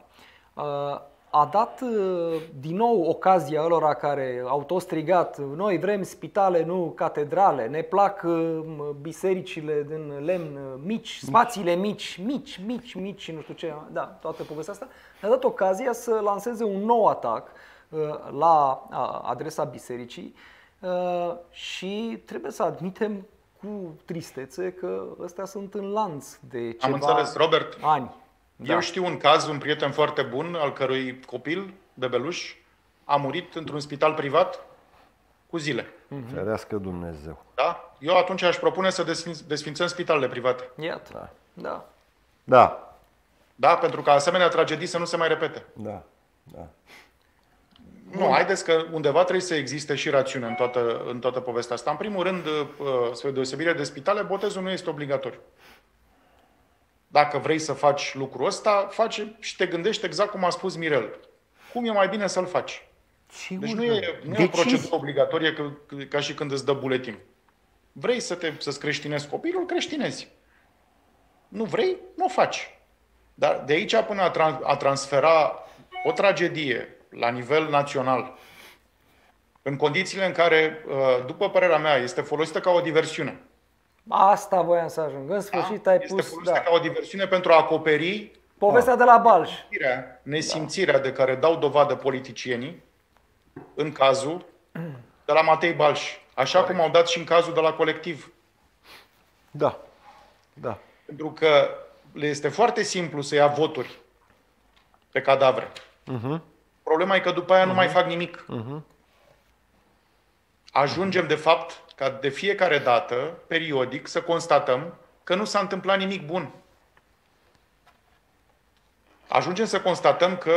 a dat din nou ocazia ălora care au tot strigat: noi vrem spitale, nu catedrale, ne plac bisericile din lemn mici, spațiile mici, și nu știu ce, da, toată povestea asta. Ne-a dat ocazia să lanseze un nou atac la adresa bisericii și trebuie să admitem cu tristețe că ăstea sunt în lanț de ceva. Am înțeles, Robert. Ani. Da. Eu știu un caz, un prieten foarte bun, al cărui copil, bebeluș, a murit într-un spital privat cu zile. Ferească Dumnezeu. Da? Eu atunci aș propune să desfințăm spitalele private. Iată. Da. Da. Da? Pentru ca asemenea tragedii să nu se mai repete. Da. Da. Nu, haideți că undeva trebuie să existe și rațiune în toată povestea asta. În primul rând, spre deosebire de spitale, botezul nu este obligatoriu. Dacă vrei să faci lucrul ăsta, face și te gândești exact cum a spus Mirel. Cum e mai bine să-l faci? Sigur, deci nu e o procedură obligatorie ca și când îți dă buletin. Vrei să-ți creștinezi copilul, creștinezi. Nu vrei, nu o faci. Dar de aici până a transfera o tragedie la nivel național, în condițiile în care, după părerea mea, este folosită ca o diversiune. Asta voiam să ajung. În sfârșit ai pus... Este folosită ca o diversiune pentru a acoperi povestea de la Balș. Nesimțirea de care dau dovadă politicienii în cazul de la Matei Balș. Așa cum au dat și în cazul de la Colectiv. Da. Da. Pentru că le este foarte simplu să ia voturi pe cadavre. Problema e că după aia nu mai fac nimic. Ajungem, de fapt, ca de fiecare dată, periodic, să constatăm că nu s-a întâmplat nimic bun. Ajungem să constatăm că,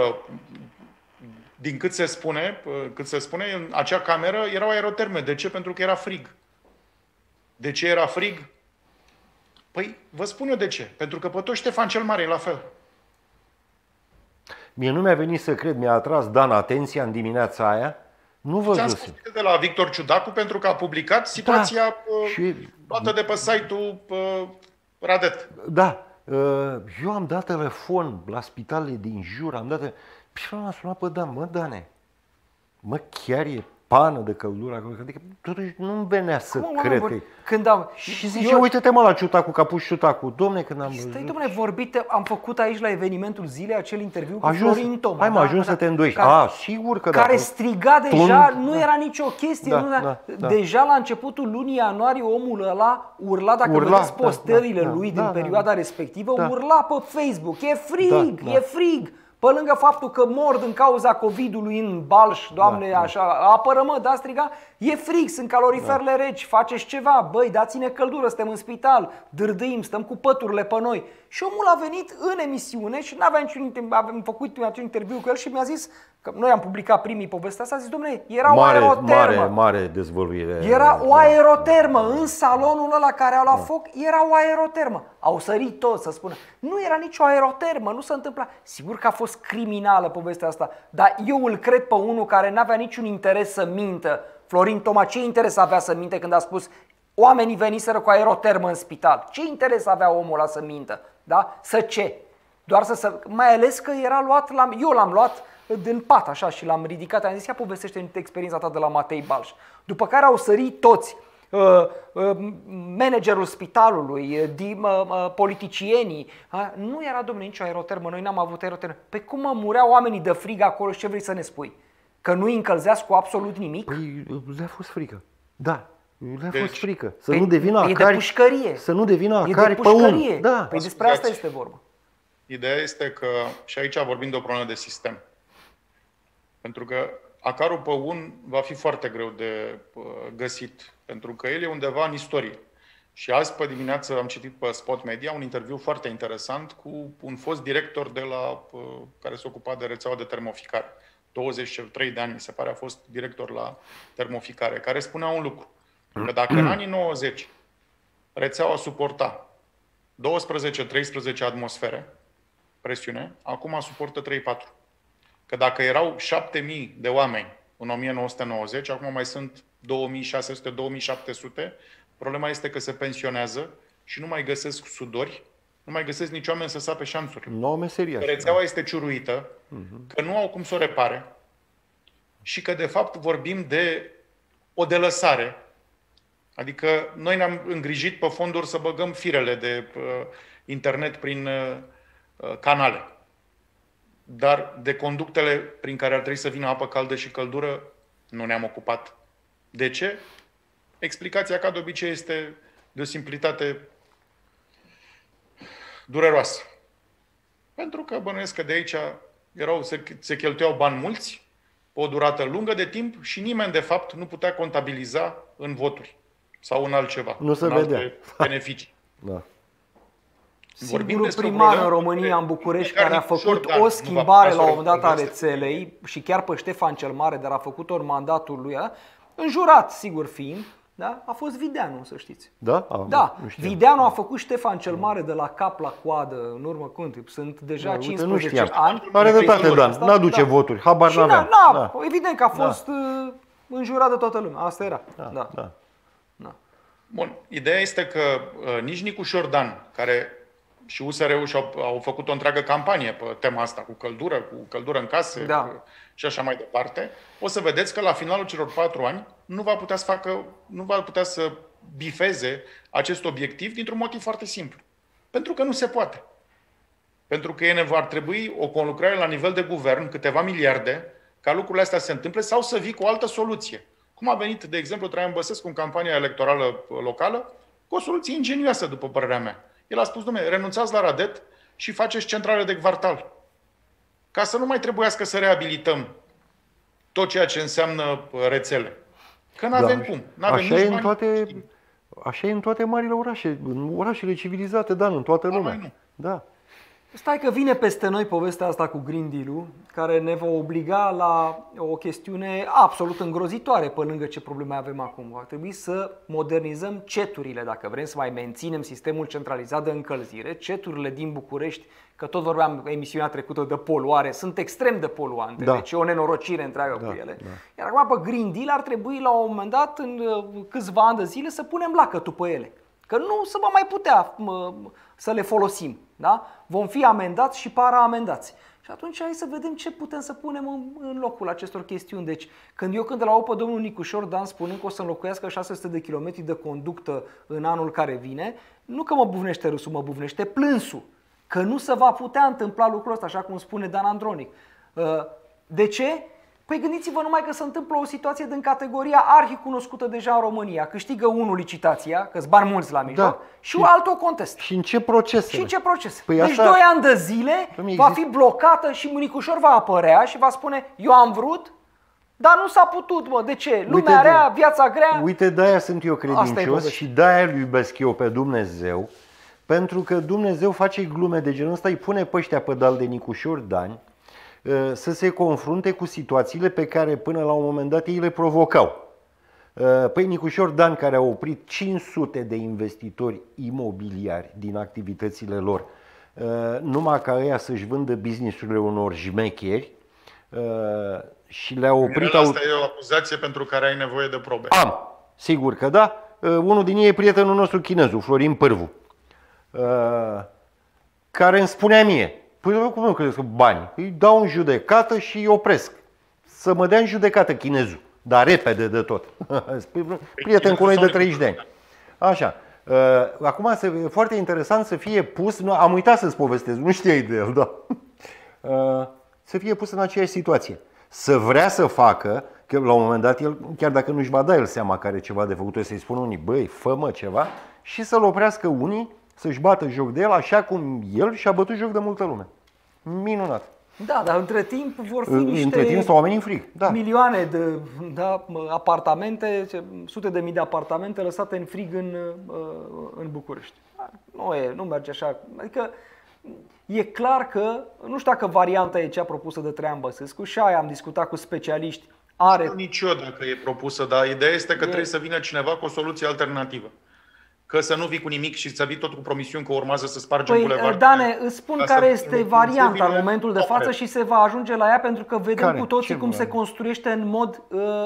din cât se spune, în acea cameră erau aeroterme. De ce? Pentru că era frig. De ce era frig? Păi, vă spun eu de ce. Pentru că pe tot Ștefan cel Mare e la fel. Mie nu mi-a venit să cred, mi-a atras Dan atenția în dimineața aia. Nu văzusem. Ți-am spus de la Victor Ciudacu pentru că a publicat situația luată de pe site-ul Radet. Da. Eu am dat telefon la spitalele din jur, am dat... Și l-am sunat pe Dan. Mă, Dane, chiar e pană de căldură acolo? Adică totuși nu-mi venea să cred că... Și zice, uite-te mă la Ciutacu, că a pus Ciutacu. Dom'le, când am văzut... Stai, dom'le, vorbite, am făcut aici la evenimentul zilei acel interviu cu Florin Toma. Hai mă, ajuns să te îndoiești. Sigur că da. Care striga deja, nu era nicio chestie. Deja la începutul lunii ianuarie omul ăla urla, dacă vedeți postările lui din perioada respectivă, urla pe Facebook. E frig, e frig. Pe lângă faptul că mor din cauza COVID-ului în Balș, Doamne, așa, apără-mă, da, striga, e frig, sunt caloriferele reci, faceți ceva, băi, dați-ne căldură, suntem în spital, dârdâim, stăm cu păturile pe noi. Și omul a venit în emisiune și am făcut un interviu cu el și mi-a zis, că noi am publicat primii povestea asta, a zis, dom'le, era o aerotermă. Mare dezvăluire. Era o aerotermă, în salonul ăla care a luat foc, era o aerotermă. Au sărit toți să spună, nu era nicio aerotermă, nu se întâmpla. Sigur că a fost criminală povestea asta, dar eu îl cred pe unul care n-avea niciun interes să mintă. Florin Toma, ce interes avea să minte când a spus oamenii veniseră cu aerotermă în spital? Ce interes avea omul ăla să mintă? Da? Să ce? Doar mai ales că era luat, eu l-am luat din pat așa și l-am ridicat, am zis, ia povestește experiența ta de la Matei Balș. După care au sărit toți, managerul spitalului, politicienii. Nu era, domnule, nicio aerotermă, noi n-am avut aerotermă. Pe cum mureau oamenii de frig acolo și ce vrei să ne spui? Că nu-i încălzeați cu absolut nimic? Păi le-a fost frică, da. Le-a fost frică. Să nu devină acari. E de pușcărie. Să nu devină acari pe unul. Da. Păi despre asta este vorba. Ideea este că, și aici vorbim de o problemă de sistem. Pentru că acarul pe un va fi foarte greu de găsit, pentru că el e undeva în istorie. Și azi pe dimineață am citit pe Spot Media un interviu foarte interesant cu un fost director care se ocupa de rețeaua de termoficare, 23 de ani, mi se pare, a fost director la termoficare, care spunea un lucru, că dacă în anii 90 rețeaua suporta 12-13 atmosfere presiune, acum suportă 3-4. Că dacă erau 7.000 de oameni în 1990, acum mai sunt 2.600-2.700, problema este că se pensionează și nu mai găsesc sudori, nu mai găsesc nici oameni să sape șanțuri. Nouă meserie. Rețeaua este ciuruită, că nu au cum să o repare și că de fapt vorbim de o delăsare. Adică noi ne-am îngrijit pe fonduri să băgăm firele de internet prin canale. Dar de conductele prin care ar trebui să vină apă caldă și căldură nu ne-am ocupat. De ce? Explicația, ca de obicei, este de o simplitate dureroasă. Pentru că bănuiesc că de aici se cheltuiau bani mulți, pe o durată lungă de timp și nimeni, de fapt, nu putea contabiliza în voturi sau în altceva, nu se în vedea. alte beneficii. Da. Singurul primar în România, în București, care a făcut o schimbare la un moment dat a rețelei și chiar pe Ștefan cel Mare, dar a făcut-o în mandatul lui, înjurat, sigur fiind, da? A fost Videanu, să știți. Da? Da. Videanu a făcut Ștefan cel Mare de la cap la coadă în urmă când sunt deja 15 ani. Are dreptate, Dan. N-aduce voturi. Habar n-avea. Evident că a fost înjurat de toată lumea. Asta era. Da. Bun. Ideea este că nici Nicu Șordan, care și USR-ul au făcut o întreagă campanie pe tema asta, cu căldură în case și așa mai departe, o să vedeți că la finalul celor 4 ani nu va putea să bifeze acest obiectiv dintr-un motiv foarte simplu. Pentru că nu se poate. Pentru că ar trebui o conlucrare la nivel de guvern, câteva miliarde, ca lucrurile astea să se întâmple, sau să vii cu o altă soluție. Cum a venit, de exemplu, Traian Băsescu în campania electorală locală, cu o soluție ingenioasă, după părerea mea. El a spus, dom'le, renunțați la Radet și faceți centrale de quartal. Ca să nu mai trebuiască să reabilităm tot ceea ce înseamnă rețele. Că n-avem cum. N-avem nici bani. Așa e în toate marile orașe, în orașele civilizate, Dan, în toată lumea. Da. Stai că vine peste noi povestea asta cu Green Deal-ul, care ne va obliga la o chestiune absolut îngrozitoare pe lângă ce probleme avem acum. Va trebui să modernizăm ceturile, dacă vrem să mai menținem sistemul centralizat de încălzire. Ceturile din București, că tot vorbeam emisiunea trecută de poluare, sunt extrem de poluante, deci e o nenorocire întreagă cu ele. Iar acum pe Green Deal ar trebui la un moment dat, în câțiva ani de zile, să punem lacătul pe ele. Că nu se va mai putea să le folosim. Da? Vom fi amendați și para-amendați. Și atunci hai să vedem ce putem să punem în locul acestor chestiuni. Deci, când îl aud pe domnul Nicu Șordan spunând că o să înlocuiască 600 de kilometri de conductă în anul care vine, nu că mă bufnește râsul, mă bufnește plânsul. Că nu se va putea întâmpla lucrul ăsta, așa cum spune Dan Andronic. De ce? Păi gândiți-vă numai că se întâmplă o situație din categoria arhicunoscută deja în România. Câștigă unul licitația, că-s bani mulți la mijloc, și altul o contestă. Și în ce procese? Și în ce procese? Păi deci 2 ani de zile va fi blocată și Mânicușor va apărea și va spune eu am vrut, dar nu s-a putut, mă. De ce? Lumea rea, viața grea. Uite, de-aia sunt eu credincios și de-aia îl iubesc eu pe Dumnezeu, pentru că Dumnezeu face glume de genul ăsta, îi pune pe ăștia pe dal de Nicu Șordan să se confrunte cu situațiile pe care până la un moment dat ei le provocau. Păi Nicu Șordan, care a oprit 500 de investitori imobiliari din activitățile lor, numai ca ăia să-și vândă business-urile unor jmecheri, și le-a oprit... Asta e o acuzație pentru care ai nevoie de probe. Am, sigur că da. Unul din ei e prietenul nostru chinezul, Florin Pârvu, care îmi spunea mie, păi cum nu crezi că bani? Îi dau în judecată și îi opresc. Să mă dea în judecată chinezul, dar repede de tot. Prieten cu noi de 30 de ani. Așa. Acum e foarte interesant să fie pus, am uitat să-ți povestesc, nu știai de el, da. Să fie pus în aceeași situație. Să vrea să facă, că la un moment dat el, chiar dacă nu-și va da el seama că are ceva de făcut, să-i spună unii, băi, fă-mă ceva, și să-l oprească unii să-și bată joc de el, așa cum el și-a bătut joc de multă lume. Minunat. Da, dar între timp vor fi niște între timp stau oamenii în frig. Da. Milioane de apartamente, sute de mii de apartamente lăsate în frig în București. Nu merge așa. Adică E clar că, nu știu dacă varianta e cea propusă de Traian Băsescu, și aia am discutat cu specialiști, are... Nu nici eu dacă e propusă, dar ideea este că trebuie să vină cineva cu o soluție alternativă. Că să nu vii cu nimic și să vii tot cu promisiuni că urmează să spargem bulevardul. Dane, îți spun care este varianta în momentul de față și se va ajunge la ea, pentru că vedem cu toții cum se construiește în mod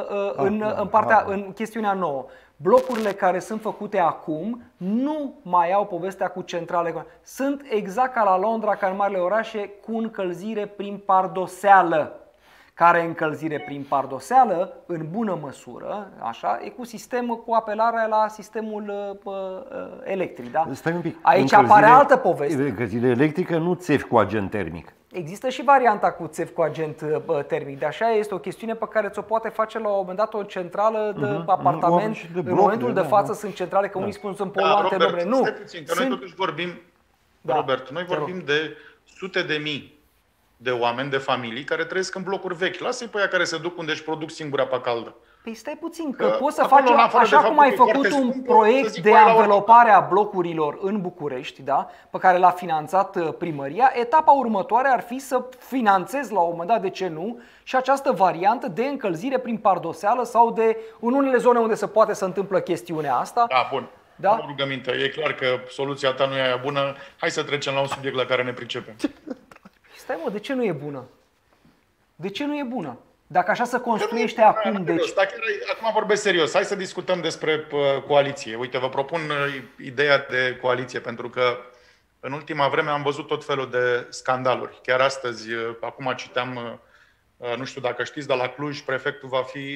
în chestiunea nouă. Blocurile care sunt făcute acum nu mai au povestea cu centrale. Sunt exact ca la Londra, ca în marile orașe, cu încălzire prin pardoseală. Care încălzire prin pardoseală, în bună măsură, așa, e cu sistemul, cu apelarea la sistemul electric. Da? Stai un pic. Aici apare altă poveste. Încălzire electrică, nu țevi cu agent termic. Există și varianta cu țevi cu agent termic, de așa este o chestiune pe care ți-o poate face la un moment dat o centrală de apartament. În momentul de față sunt centrale, că unii spun sunt poluante. Robert, nu. stai puțin, că noi totuși vorbim, Robert, noi vorbim de sute de mii de oameni, de familii care trăiesc în blocuri vechi. Lasă-i pe aia care se duc unde își produc singur apa caldă. Păi stai puțin, că poți să faci, așa cum ai făcut un proiect de anvelopare a blocurilor în București, da, pe care l-a finanțat primăria, etapa următoare ar fi să finanțezi la un moment dat, de ce nu, și această variantă de încălzire prin pardoseală sau de, în unele zone unde se poate să întâmplă chestiunea asta. Da, bun. Da? Nu rugăminte, e clar că soluția ta nu e aia bună. Hai să trecem la un subiect la care ne pricepem. Stai mă, de ce nu e bună? De ce nu e bună? Dacă așa se construiește acum, deci... Acum vorbesc serios. Hai să discutăm despre coaliție. Uite, vă propun ideea de coaliție, pentru că în ultima vreme am văzut tot felul de scandaluri. Chiar astăzi, acum citeam, nu știu dacă știți, dar la Cluj prefectul va fi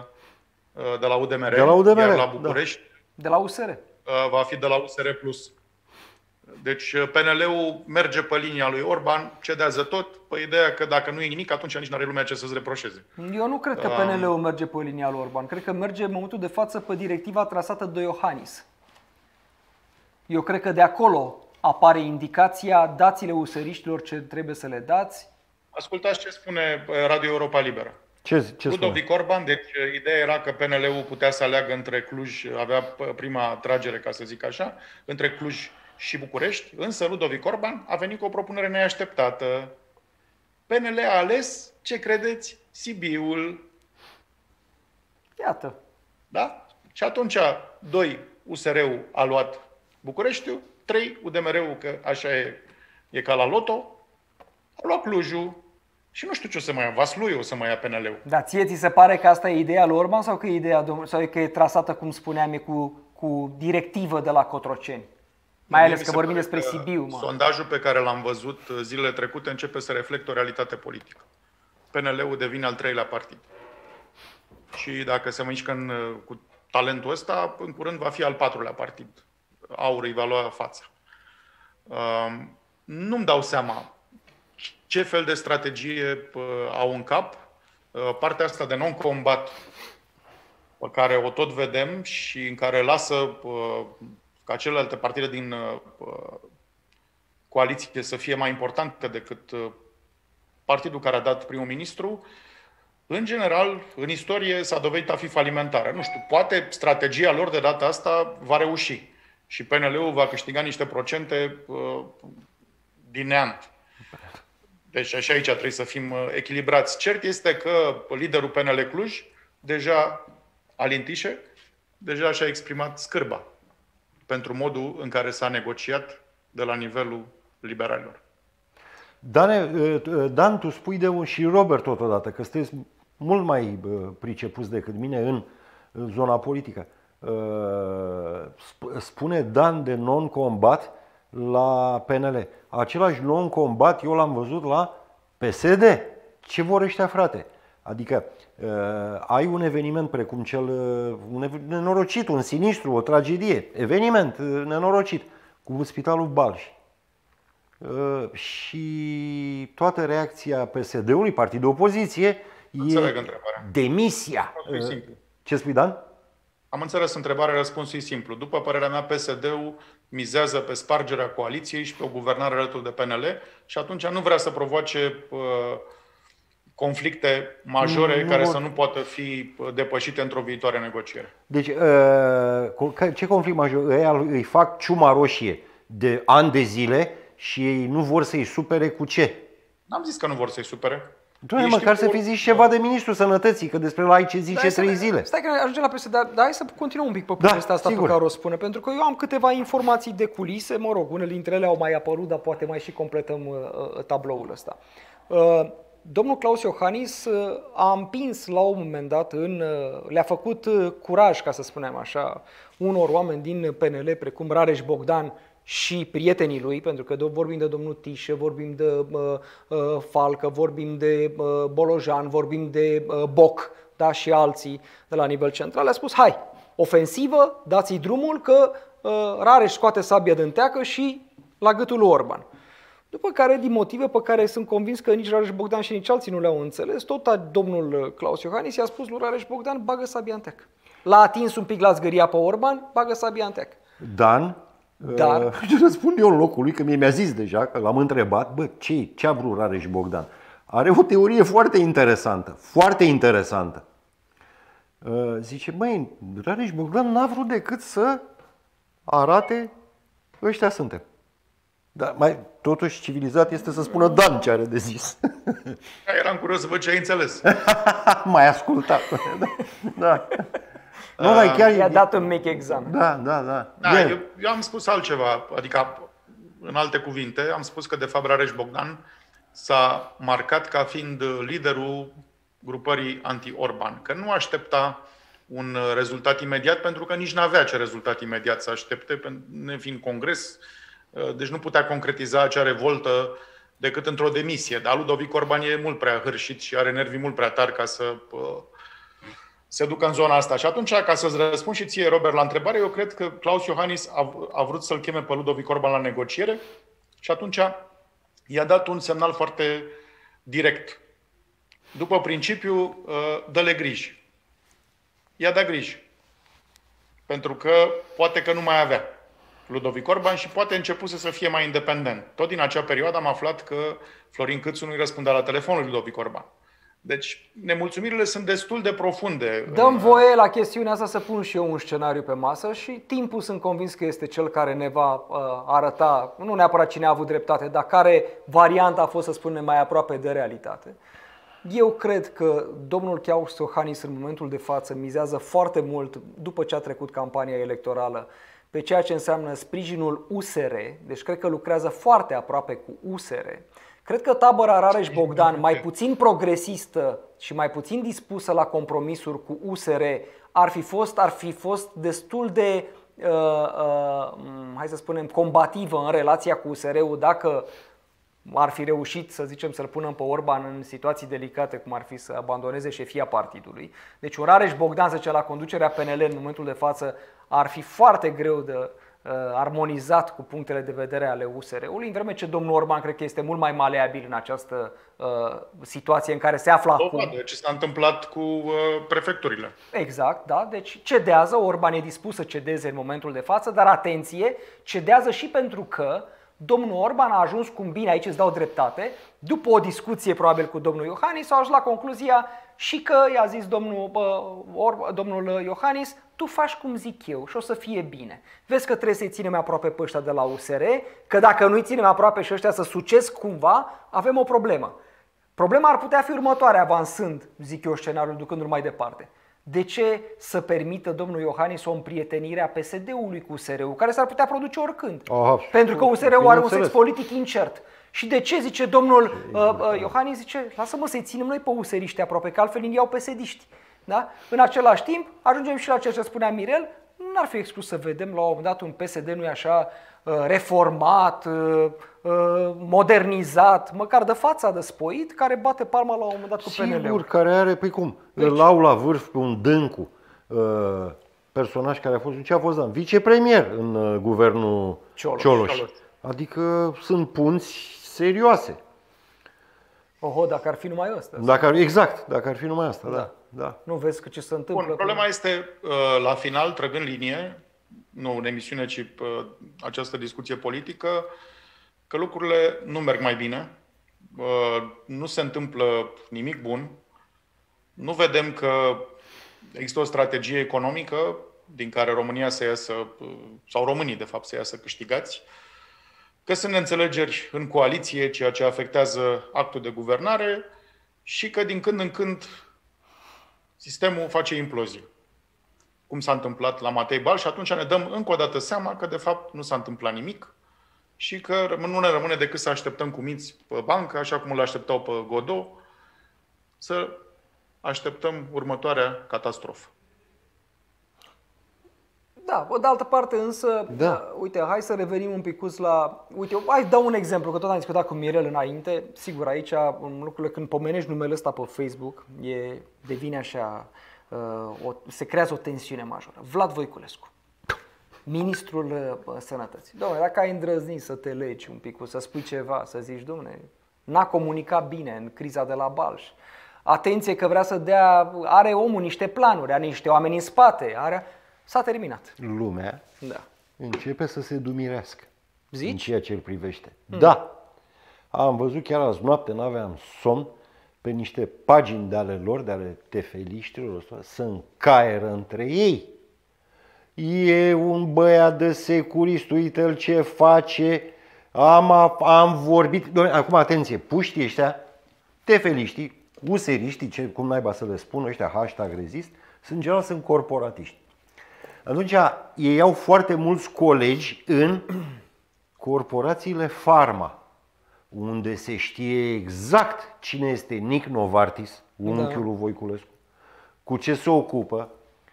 de la UDMR, iar la București de la USR. Va fi de la USR+. Deci PNL-ul merge pe linia lui Orban, cedează tot, pe ideea că dacă nu e nimic, atunci nici nu are lumea ce să-ți reproșeze. Eu nu cred că PNL-ul merge pe linia lui Orban. Cred că merge în momentul de față pe directiva trasată de Iohannis. Eu cred că de acolo apare indicația, dați-le useriștilor ce trebuie să le dați. Ascultați ce spune Radio Europa Liberă. Ce Ludovic Orban, deci ideea era că PNL-ul putea să aleagă între Cluj, avea prima tragere, ca să zic așa, între Cluj și București, însă Ludovic Orban a venit cu o propunere neașteptată. PNL a ales, ce credeți, Sibiul. Iată. Da? Și atunci, 2, USR-ul a luat Bucureștiul, 3, UDMR-ul, că așa e ca la loto, a luat Clujul. Și nu știu ce o să mai ia, Vaslui o să mai ia PNL-ul. Dar ție ți se pare că asta e ideea lui Orban sau că e ideea sau că e trasată, cum spuneam, e cu directivă de la Cotroceni? Mai ales că vorbim despre Sibiu. Sondajul pe care l-am văzut zilele trecute începe să reflecte o realitate politică. PNL-ul devine al treilea partid. Și dacă se mișcă cu talentul ăsta, în curând va fi al patrulea partid. Aur îi va lua fața. Nu-mi dau seama ce fel de strategie au în cap. Partea asta de non-combat pe care o tot vedem și în care lasă ca celelalte partide din coaliție să fie mai importante decât partidul care a dat primul ministru, în general, în istorie s-a dovedit a fi falimentară. Nu știu, poate strategia lor de data asta va reuși și PNL-ul va câștiga niște procente din neant. Deci și aici trebuie să fim echilibrați. Cert este că liderul PNL Cluj, deja Alin Tișe, deja și-a exprimat scârba pentru modul în care s-a negociat de la nivelul liberalilor. Dan, tu spui și Robert totodată, că sunteți mult mai pricepuți decât mine în zona politică. Spune Dan de non-combat la PNL. Același non-combat eu l-am văzut la PSD. Ce vor ăștia, frate? Adică ai un eveniment precum cel, un nenorocit, un sinistru, o tragedie, eveniment nenorocit, cu Spitalul Balș. Și toată reacția PSD-ului, partid de opoziție, e demisia. Ce spui, Dan? Am înțeles întrebarea, răspunsul e simplu. După părerea mea, PSD-ul mizează pe spargerea coaliției și pe o guvernare alături de PNL și atunci nu vrea să provoace conflicte majore care să nu poată fi depășite într-o viitoare negociere. Deci, ce conflict major? Îi fac ciuma roșie de ani de zile, și ei nu vor să-i supere cu ce? N-am zis că nu vor să-i supere. Doamne, măcar să fi zis ceva de Ministrul Sănătății, că despre la aici zice 3 zile. Stai că ajungem la PSD, dar hai să continuăm un pic pe povestea asta pe care o spune, pentru că eu am câteva informații de culise, mă rog, unele dintre ele au mai apărut, dar poate mai și completăm tabloul ăsta. Domnul Claus Iohannis a împins la un moment dat, le-a făcut curaj, ca să spunem așa, unor oameni din PNL, precum Rareș Bogdan și prietenii lui, pentru că vorbim de domnul Tișe, vorbim de Falcă, vorbim de Bolojan, vorbim de Boc, da, și alții de la nivel central, a spus, hai, ofensivă, dați-i drumul că Rareș scoate sabia din teacă și la gâtul lui Orban. După care, din motive pe care sunt convins că nici Rareș Bogdan și nici alții nu le-au înțeles, tot domnul Claus Iohannis i-a spus lui Rareș Bogdan, bagă sabia în teacă. L-a atins un pic la zgâria pe Orban, bagă sabia în teacă. Dar ce răspund eu în locul lui, că mi-a zis deja, că l-am întrebat, bă, ce a vrut Rareș Bogdan? Are o teorie foarte interesantă, foarte interesantă. Zice, băi, Rareș Bogdan n-a vrut decât să arate, ăștia suntem. Dar totuși civilizat este să spună Dan ce are de zis. Eram curios să văd ce ai înțeles. Mai ascultat. Da. Nu, chiar i-a dat un mic examen. Da. Eu am spus altceva, adică în alte cuvinte, am spus că de fapt Rareș Bogdan s-a marcat ca fiind liderul grupării anti-Orban, că nu aștepta un rezultat imediat, pentru că nici n-avea ce rezultat imediat să aștepte, nefiind congres, deci nu putea concretiza acea revoltă decât într-o demisie. Dar Ludovic Orban e mult prea hârșit și are nervii mult prea tari ca să se ducă în zona asta. Și atunci, ca să-ți răspund și ție, Robert, la întrebare, eu cred că Claus Iohannis a vrut să-l cheme pe Ludovic Orban la negociere și atunci i-a dat un semnal foarte direct. După principiu, dă-le griji. I-a dat griji. Pentru că poate că nu mai avea Ludovic Orban și poate începuse să fie mai independent. Tot din acea perioadă am aflat că Florin Câțu nu-i răspundea la telefonul lui Ludovic Orban. Deci nemulțumirile sunt destul de profunde. Dăm voie la chestiunea asta să pun și eu un scenariu pe masă și timpul sunt convins că este cel care ne va arăta, nu neapărat cine a avut dreptate, dar care varianta a fost, să spunem, mai aproape de realitate. Eu cred că domnul Claus Iohannis în momentul de față mizează foarte mult, după ce a trecut campania electorală, pe ceea ce înseamnă sprijinul USR, deci cred că lucrează foarte aproape cu USR. Cred că tabăra Rareș Bogdan, mai puțin progresistă și mai puțin dispusă la compromisuri cu USR, ar fi fost destul de, hai să spunem, combativă în relația cu USR-ul dacă ar fi reușit, să zicem, să-l punem pe Orban în situații delicate, cum ar fi să abandoneze șefia partidului. Deci un Rareș Bogdan, să zice, la conducerea PNL în momentul de față ar fi foarte greu de armonizat cu punctele de vedere ale USR-ului, în vreme ce domnul Orban cred că este mult mai maleabil în această situație în care se află acum. Ce s-a întâmplat cu prefecturile. Exact, da. Deci cedează, Orban e dispus să cedeze în momentul de față, dar atenție, cedează și pentru că domnul Orban a ajuns, cum bine, aici îți dau dreptate, după o discuție probabil cu domnul Iohannis, a ajuns la concluzia și că i-a zis domnul Iohannis, tu faci cum zic eu și o să fie bine. Vezi că trebuie să-i ținem aproape pe ăștia de la USR, că dacă nu-i ținem aproape și ăștia să sucesc cumva, avem o problemă. Problema ar putea fi următoarea, avansând, zic eu, scenariul, ducându-l mai departe. De ce să permită domnul Iohannis o împrietenire a PSD-ului cu USR-ul, care s-ar putea produce oricând? Pentru că USR-ul are un sex politic incert. Și de ce, zice domnul Iohannis, zice, lasă-mă să-i ținem noi pe useriști aproape, că altfel îi iau PSD-ști. Da? În același timp, ajungem și la ceea ce spunea Mirel, n-ar fi exclus să vedem la un moment dat un PSD, nu-i așa, reformat, modernizat, măcar de fața de spoit, care bate palma la un moment dat cu PNL-ul. Sigur, care are, pe cum, îl au la vârf pe un Dâncu, personaj care a fost, ce a fost, vicepremier în guvernul Cioloș. Adică sunt punți serioase. Oho, dacă ar fi numai ăsta. Dacă ar fi numai asta, da. Nu vezi că ce se întâmplă? Bun, problema este, la final, trăgând linie, nu în emisiune, ci această discuție politică, că lucrurile nu merg mai bine, nu se întâmplă nimic bun, nu vedem că există o strategie economică din care România să iasă, sau românii de fapt să iasă câștigați. că sunt neînțelegeri în coaliție, ceea ce afectează actul de guvernare și că din când în când sistemul face implozie. Cum s-a întâmplat la Matei Bal și atunci ne dăm încă o dată seama că de fapt nu s-a întâmplat nimic și că nu ne rămâne decât să așteptăm cu minți pe bancă, așa cum îl așteptau pe Godot, să așteptăm următoarea catastrofă. Da, pe de altă parte însă, uite, hai să revenim un pic la... Uite, hai dau un exemplu, că tot am discutat cu Mirel înainte. Sigur, aici, în lucrurile, când pomenești numele ăsta pe Facebook, devine așa, se creează o tensiune majoră. Vlad Voiculescu, ministrul Sănătății. Dom'le, dacă ai îndrăznit să te legi un pic, să spui ceva, să zici, dom'le, n-a comunicat bine în criza de la Balș. Atenție că vrea să dea, are omul niște planuri, are niște oameni în spate, s-a terminat. Lumea începe să se dumirească. Zici? În ceea ce îl privește. Da. Am văzut chiar azi noapte, n-aveam somn, pe niște pagini de ale lor, de ale tefeliștilor, să încaieră între ei. E un băiat de securist, uite-l ce face, am vorbit. Acum, atenție, puștii ăștia, tefeliștii, useriștii, cum naiba să le spun, ăștia hashtag rezist, în general sunt corporatiști. Atunci ei au foarte mulți colegi în corporațiile Pharma, unde se știe exact cine este Nic Novartis, unchiul lui Voiculescu, cu ce se ocupă,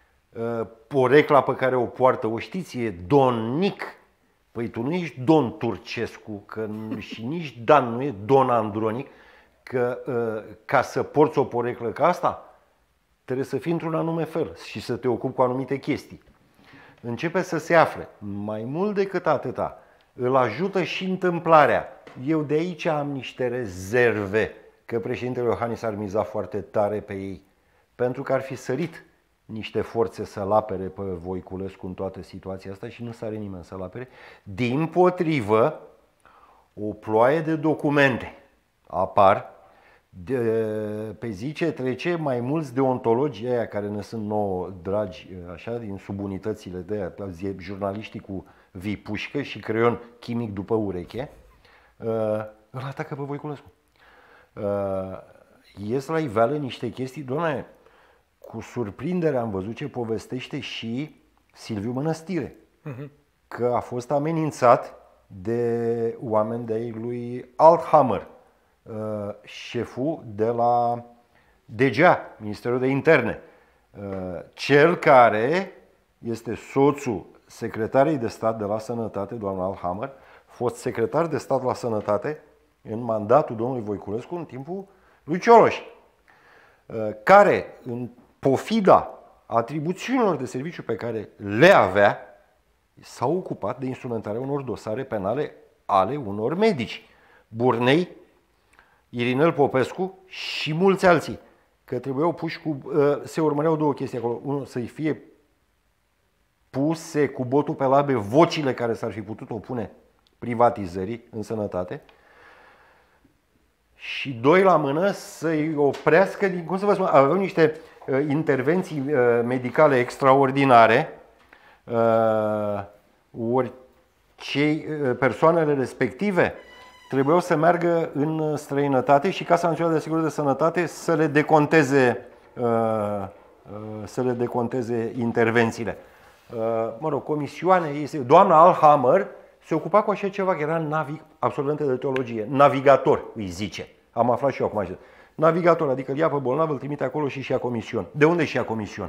porecla pe care o poartă, o știți, e Don Nic. Păi tu nu ești Don Turcescu, și nici Dan nu e Don Andronic, că ca să porți o poreclă ca asta, trebuie să fii într-un anume fel și să te ocupi cu anumite chestii. Începe să se afle. Mai mult decât atâta, îl ajută și întâmplarea. Eu de aici am niște rezerve că președintele Iohannis ar miza foarte tare pe ei, pentru că ar fi sărit niște forțe să-l apere pe Voiculescu în toată situația asta și nu sare nimeni să-l apere. Dimpotrivă, o ploaie de documente apar. Pe zi ce trece, mai mulți deontologi aia care ne sunt nouă dragi, așa, din subunitățile de aia, jurnaliștii cu vipușcă și creion chimic după ureche, îl atacă pe Voiculescu. Ies la iveală niște chestii, doamne, cu surprindere am văzut ce povestește și Silviu Mănăstire, că a fost amenințat de oameni de-ai lui Althammer, șeful de la DGA, Ministerul de Interne, cel care este soțul secretarei de stat de la Sănătate, doamna Althammer, fost secretar de stat la Sănătate în mandatul domnului Voiculescu în timpul lui Cioloș, care în pofida atribuțiunilor de serviciu pe care le avea, s-a ocupat de instrumentarea unor dosare penale ale unor medici. Burnei, Irinel Popescu și mulți alții. Că trebuiau puși se urmăreau două chestii acolo. Unul, să-i fie puse cu botul pe labe vocile care s-ar fi putut opune privatizării în sănătate. Și doi la mână, să-i oprească din, cum să vă spun, aveau niște intervenții medicale extraordinare, ori persoanele respective trebuiau să meargă în străinătate și Casa Națională de Asigurări de Sănătate să le deconteze intervențiile. Mă rog, comisioane, doamna Althammer se ocupa cu așa ceva, că era absolventă de teologie, navigator, îi zice. Am aflat și eu acum așa. Navigator, adică îl ia pe bolnav, îl trimite acolo și ia comision. De unde și ia comision?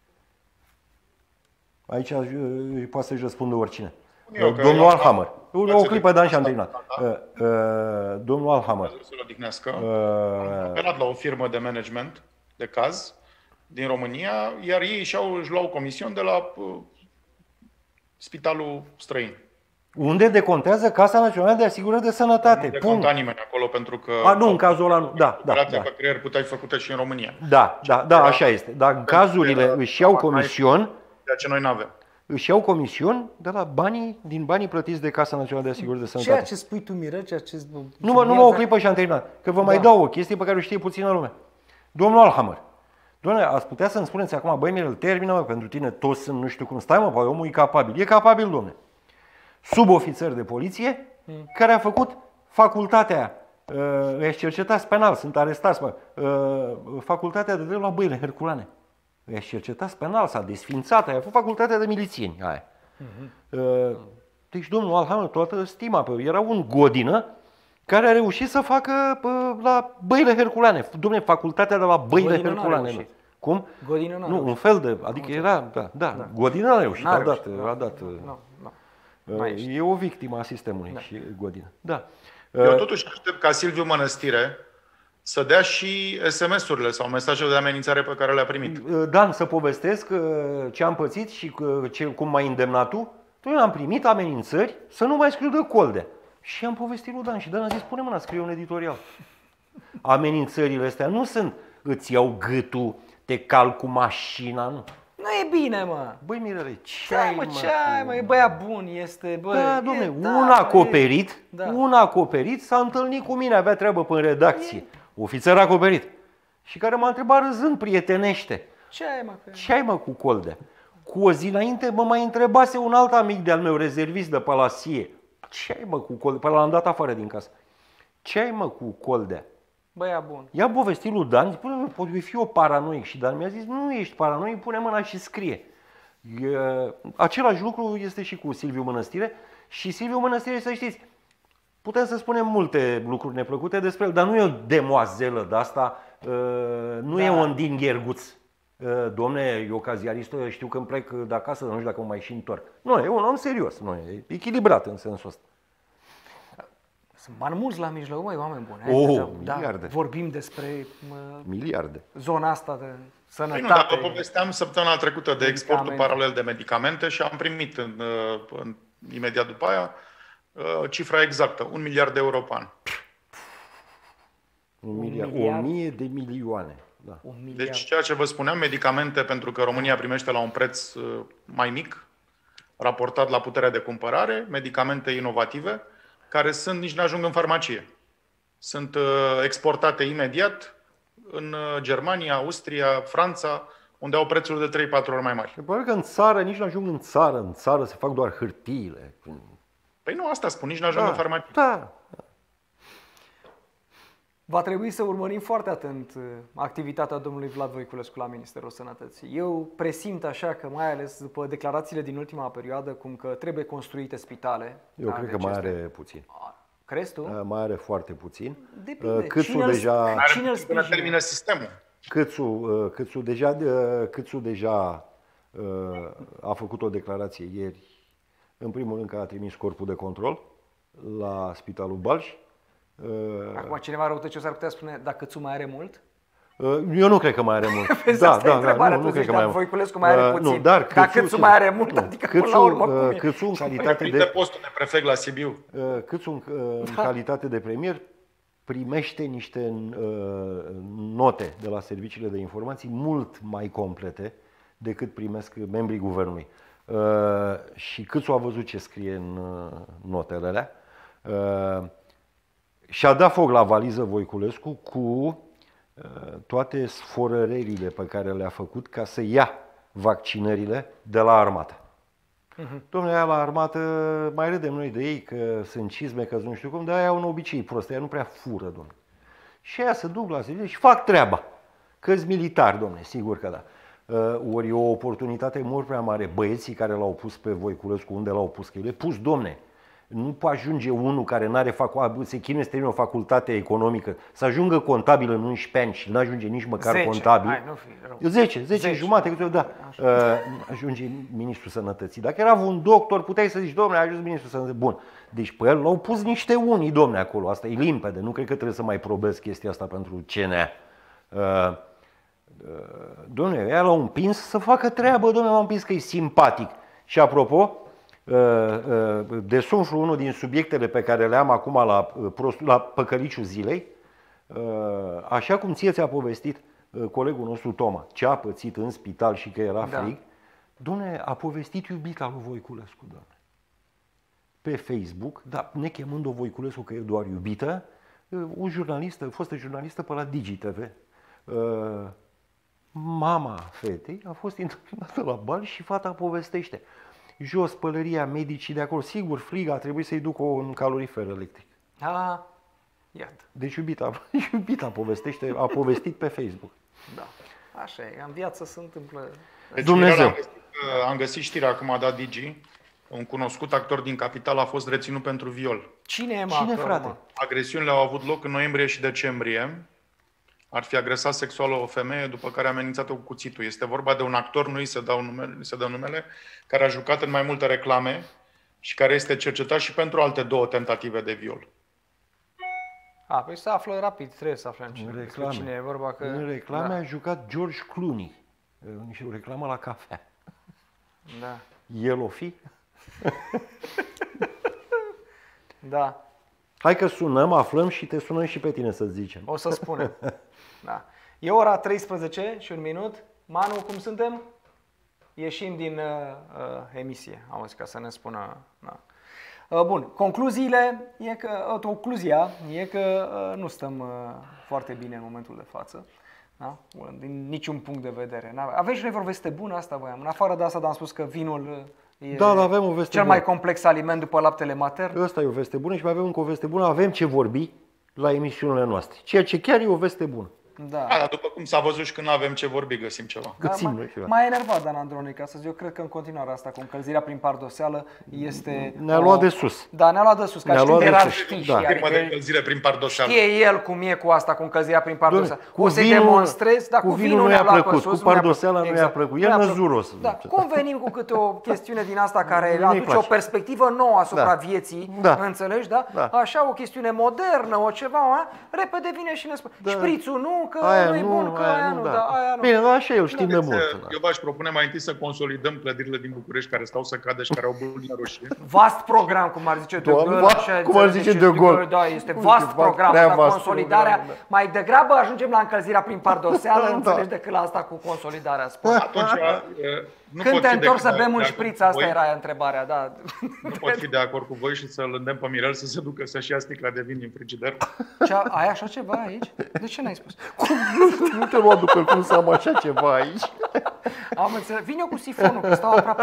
Aici poate să-și răspundă oricine. Domnul Althammer. O clipă, Dan, și am terminat. Domnul Althammer. Am operat la o firmă de management de caz din România, iar ei își luau comision de la spitalul străin. Unde decontează Casa Națională de Asigurări de Sănătate. Nu deconta nimeni acolo pentru că... nu, în cazul ăla nu. Da. pe creier putea fi făcută și în România. Da, așa este. Dar în cazurile își iau comision... Ceea ce noi n-avem. Își iau comision de la din banii plătiți de Casa Națională de Asigurări de Sănătate. Ceea ce spui tu, Mirel, Nu mă o clipă și am terminat. Că vă mai dau o chestie pe care o știe puțină lume. Domnul Althammer. Doamne, ați putea să-mi spuneți acum, băi, Mirel, termină, mă, pentru tine toți sunt nu știu cum. Stai, mă, omul e capabil. E capabil, domne. Subofițer de poliție, care a făcut facultatea, ești cercetați penal, sunt arestați, facultatea de drept la Băile Herculane. Ești cercetați penal, s-a desfințat, a fost facultatea de milițieni aia. Deci domnul Alhamă, toată stima pe era un godină care a reușit să facă la Băile Herculane. Dom'le, facultatea de la Băile Herculane. Cum? Godină n-a Nu, un fel de, adică era, da. Godină a reușit, a dat. E o victimă a sistemului și Godină. Da. Eu totuși aștept ca Silviu Mănăstire să dea și SMS-urile sau mesajele de amenințare pe care le-a primit. Dan, să povestesc ce am pățit și cum m-ai îndemnat tu. Eu am primit amenințări să nu mai scriu de Coldea. Și am povestit lui Dan și Dan a zis, pune mâna, scrie un editorial. Amenințările astea nu sunt îți iau gâtul, te calc cu mașina, nu. Nu e bine, mă. Băi, Mirele, ce ai, mă, e băiat bun, este, bă. Da, dom'le, un acoperit s-a întâlnit cu mine, avea treabă până în redacție. Ofițer acoperit. Și care m-a întrebat râzând prietenește. Ce ai, mă, cu Coldea? Cu o zi înainte mă mai întrebase un alt amic de-al meu, rezervist de Palasie. Ce ai, mă, cu Coldea? Păi l-am dat afară din casă. Ce ai, mă, cu Coldea? Băia bun. I-a povestit lui Dan, spune, poate fi o paranoic. Și Dan mi-a zis, nu ești paranoic, pune mâna și scrie. Același lucru este și cu Silviu Mănăstire. Și Silviu Mănăstire, să știți, putem să spunem multe lucruri neplăcute despre el, dar nu e o demoazelă de asta, nu e un din gherguț. Domne, eu ca ziarist știu că îmi plec de acasă, dar nu știu dacă mă mai și întorc. Nu, e un om serios, nu, e echilibrat în sensul ăsta. Sunt bani mulți la mijloc, măi, oameni buni. Miliarde. Vorbim despre miliarde. Zona asta de sănătate. Păi nu, dacă povesteam săptămâna trecută de exportul paralel de medicamente și am primit imediat după aia cifra exactă, 1 miliard de euro pe an. 1000 de milioane. Da. Deci ceea ce vă spuneam, medicamente pentru că România primește la un preț mai mic, raportat la puterea de cumpărare, medicamente inovative, care nici nu ajung în farmacie. Sunt exportate imediat în Germania, Austria, Franța, unde au prețuri de 3-4 ori mai mari. Probabil că în țară nici nu ajung în țară se fac doar hârtiile. Păi nu, asta spun, nici nu ajung în farmacie. Da. Va trebui să urmărim foarte atent activitatea domnului Vlad Voiculescu la Ministerul Sănătății. Eu presimt așa că, mai ales după declarațiile din ultima perioadă, cum că trebuie construite spitale. Eu cred că mai are puțin. Crezi tu? Mai are foarte puțin. Depinde. Câțu deja... Până termină sistemul. Câțu deja a făcut o declarație ieri. În primul rând că a trimis corpul de control la Spitalul Balș. Acum cineva răutăcios ar putea spune, dacă Câțu mai are mult? Eu nu cred că mai are mult. Nu cred că mai are. Voiculescu mai are puțin. Dacă Câțu mai are mult, adică până la urmă cum e? Câțu în calitate de postul de prefect la Sibiu. Câțu în calitate de premier primește niște note de la serviciile de informații mult mai complete decât primesc membrii guvernului. Și Câțu a văzut ce scrie în notele alea. Și-a dat foc la valiză Voiculescu cu toate sforărările pe care le-a făcut ca să ia vaccinările de la armată. Dom'le, aia la armată mai râdem noi de ei că sunt cizme, că nu știu cum, dar aia au un obicei prost, aia nu prea fură, dom'le. Și aia se duc la serviciu și fac treaba. Că-s militari, dom'le, sigur că da. Ori e o oportunitate mult prea mare. Băieții care l-au pus pe Voiculescu, unde l-au pus? Că le pus, dom'le. Nu poate ajunge unul care n-are se chinuie să termine o facultate economică, să ajungă contabil în 11 ani și nu ajunge nici măcar 10. contabil. Hai, nu fi rău. 10 jumate, da. Ajunge ministrul sănătății. Dacă era un doctor, puteai să zici, dom'le, a ajuns ministrul sănătății. Bun. Deci pe el l-au pus niște unii, dom'le, acolo. Asta e limpede. Nu cred că trebuie să mai probez chestia asta pentru CNA. Dom'le, ea l-au împins să facă treabă, dom'le, m-au împins că e simpatic. Și apropo, desumflu unul din subiectele pe care le am acum la păcăliciul zilei, așa cum ție ți-a povestit colegul nostru Toma, ce a pățit în spital și că era frig, dom'le, a povestit iubita lui Voiculescu, dom'le. Pe Facebook, dar nechemând-o Voiculescu că e doar iubită, o jurnalistă, fostă jurnalistă pe la DigiTV, mama fetei a fost internată la bal și fata povestește. jos pălăria, medicii de acolo. Sigur, frig, a trebuit să-i duc un calorifer electric. Iată. Deci iubita povestește, a povestit pe Facebook. Da, așa e, în viață se întâmplă. Deci, Dumnezeu. am găsit știrea, acum a dat Digi, un cunoscut actor din Capital a fost reținut pentru viol. Cine, frate? Agresiunile au avut loc în noiembrie și decembrie. Ar fi agresat sexual o femeie, după care a amenințat-o cu cuțitul. Este vorba de un actor, nu îi se dă numele, care a jucat în mai multe reclame și care este cercetat și pentru alte 2 tentative de viol. Păi se află rapid, trebuie să aflăm cine e vorba. Că... În reclame a jucat George Clooney. Și o reclamă la cafea. Da. El o fi? Da. Hai că sunăm, aflăm și te sunăm și pe tine să-ți zicem. O să spunem. Da. E ora 13 și un minut. Manu, cum suntem? Ieșim din emisie, auzi, ca să ne spună... Da. Bun, concluzia e că nu stăm foarte bine în momentul de față. Da? Din niciun punct de vedere. Aveți și noi vreo veste bună? Asta voiam. În afară de asta, am spus că vinul e avem o veste cel bună. mai complex aliment după laptele matern. Asta e o veste bună și mai avem încă o veste bună. Avem ce vorbi la emisiunile noastre. Ceea ce chiar e o veste bună. Da. Dar după cum s-a văzut și când nu avem ce vorbi, găsim ceva. Găsim noi ceva. M-a enervat Dan Andronic astăzi. Eu cred că în continuare asta cu încălzirea prin pardoseală este... Ne-a luat de sus. Da, ne-a luat de sus. Ca Ne-a și luat când de era sus. știi. Da. Firma de încălzire prin pardoseală. Știe el cum e cu asta, cu încălzirea prin pardoseală. Cu O să vinul- demonstrez, dar cu cu vinul vinul nu ne-a i-a luat plăcut, sus, cu nu i-a pardoseala plăcut. nu i-a plăcut. El Nu i-a năzuros. Da, cum venim cu câte o chestiune din asta care Nu-i aduce o place. perspectivă nouă asupra Da. vieții, Da. înțelegi, da? Da. Așa, o chestiune modernă, o ceva, repede vine și ne spune. Da. Șprițul nu, că Aia nu-i bun, că aia nu, da. da, aia nu. Bine, dar așa el știm de mult. Eu v-aș propune mai întâi să consolidăm clădirile din București care stau să cadă și care au bulină roșie. Vast program, cum ar zice De Doamne, Gaulle. așa, cum ar zice De Gaulle. Da, este vast Uite, program, prea dar vast consolidarea, program, da. mai degrabă ajungem la încălzirea prin pardoseală, nu Da. înțelegi decât la asta cu consolidarea sportului. Atunci, nu Când pot te fi întorci să decât bem un de șpriț, acord cu asta voi. era întrebarea, da. Nu pot fi de acord cu voi și să-l îndemn pe Mirel să se ducă să-și ia sticla de vin din frigider. Ai așa ceva aici? De ce n-ai spus? Nu te lua după cum să am așa ceva aici. Am înțeles. Vin eu cu sifonul, că stau aproape.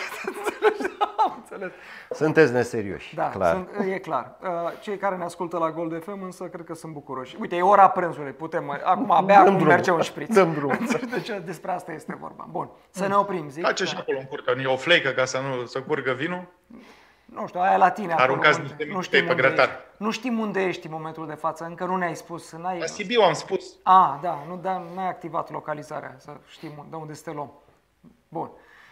Am înțeles. Sunteți neserioși, Da, clar. e clar. Cei care ne ascultă la Gold FM însă cred că sunt bucuroși. Uite, e ora prânzului, putem, acum abia acum drumul. merge un șpriț. Dăm drumul. Deci despre asta este vorba. Bun, să ne oprim, zic. Face și acolo în curcă, e o fleică ca să curgă vinul. Nu știu, aia la tine acolo. Aruncați unde- niște nu mititei știm pe unde grătar. ești. Nu știm unde ești în momentul de față, încă nu ne-ai spus. La Sibiu am spus. Da, n-ai activat localizarea, să știm de unde să te luăm. Bun.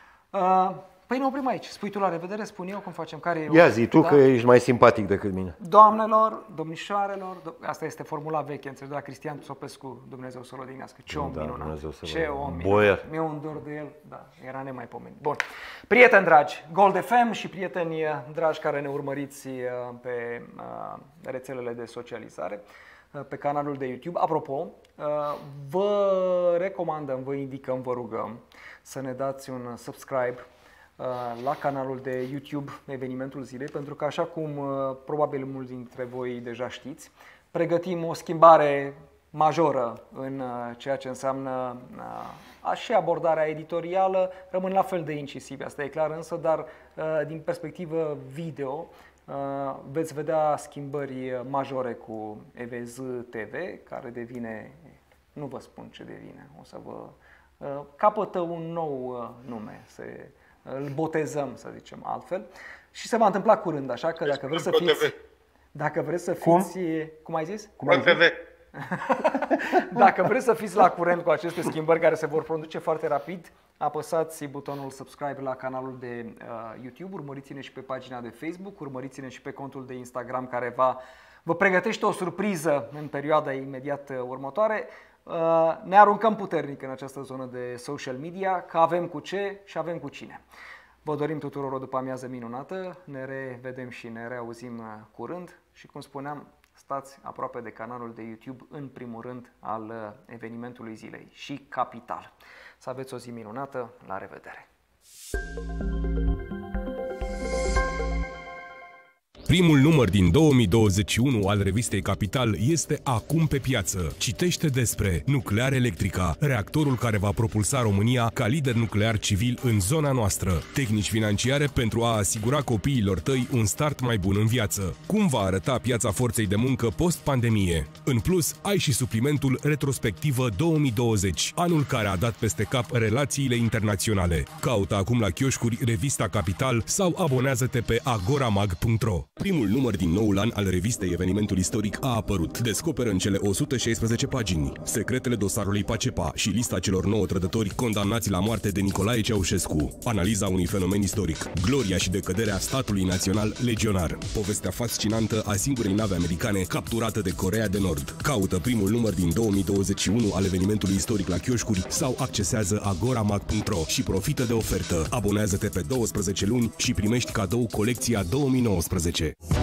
Păi ne oprim aici. Spui tu la revedere, spun eu cum facem. Care e Ia zi tu da? că ești mai simpatic decât mine. Doamnelor, domnișoarelor, asta este formula veche, înțelegi, de la Cristian Țopescu, Dumnezeu să-l odihnească. Ce om Da, minunat, Dumnezeu să-l ce odihnească. om Boier. minunat. Mi-e un dor de el, da, era nemaipomenit. Bun, prieteni dragi, Gold FM și prieteni dragi care ne urmăriți pe rețelele de socializare, pe canalul de YouTube. Apropo, vă recomandăm, vă indicăm, vă rugăm să ne dați un subscribe la canalul de YouTube Evenimentul Zilei, pentru că așa cum probabil mulți dintre voi deja știți, pregătim o schimbare majoră în ceea ce înseamnă și abordarea editorială, rămân la fel de incisivi, asta e clar, însă, dar din perspectivă video veți vedea schimbări majore cu EVZ TV, care devine, nu vă spun ce devine, o să vă capătă un nou nume, îl botezăm, să zicem altfel, și se va întâmpla curând, așa că dacă vreți să fiți... Dacă vreți să fiți... Cum ai zis? TV. Dacă vreți să fiți la curent cu aceste schimbări care se vor produce foarte rapid, apăsați butonul subscribe la canalul de YouTube, urmăriți-ne și pe pagina de Facebook, urmăriți-ne și pe contul de Instagram care vă pregătește o surpriză în perioada imediat următoare. Ne aruncăm puternic în această zonă de social media, că avem cu ce și avem cu cine. Vă dorim tuturor o după-amiază minunată, ne revedem și ne reauzim curând și, cum spuneam, stați aproape de canalul de YouTube, în primul rând, al evenimentului zilei și Capital. Să aveți o zi minunată, la revedere! Primul număr din 2021 al revistei Capital este acum pe piață. Citește despre Nuclear Electrica, reactorul care va propulsa România ca lider nuclear civil în zona noastră. Tehnici financiare pentru a asigura copiilor tăi un start mai bun în viață. Cum va arăta piața forței de muncă post-pandemie? În plus, ai și suplimentul Retrospectivă 2020, anul care a dat peste cap relațiile internaționale. Caută acum la chioșcuri revista Capital sau abonează-te pe agoramag.ro. Primul număr din noul an al revistei Evenimentul Istoric a apărut. Descoperă în cele 116 pagini secretele dosarului Pacepa și lista celor 9 trădători condamnați la moarte de Nicolae Ceaușescu. Analiza unui fenomen istoric, gloria și decăderea statului național legionar. Povestea fascinantă a singurei nave americane capturată de Coreea de Nord. Caută primul număr din 2021 al Evenimentului Istoric la chioșcuri sau accesează agoramag.ro și profită de ofertă. Abonează-te pe 12 luni și primești cadou colecția 2019.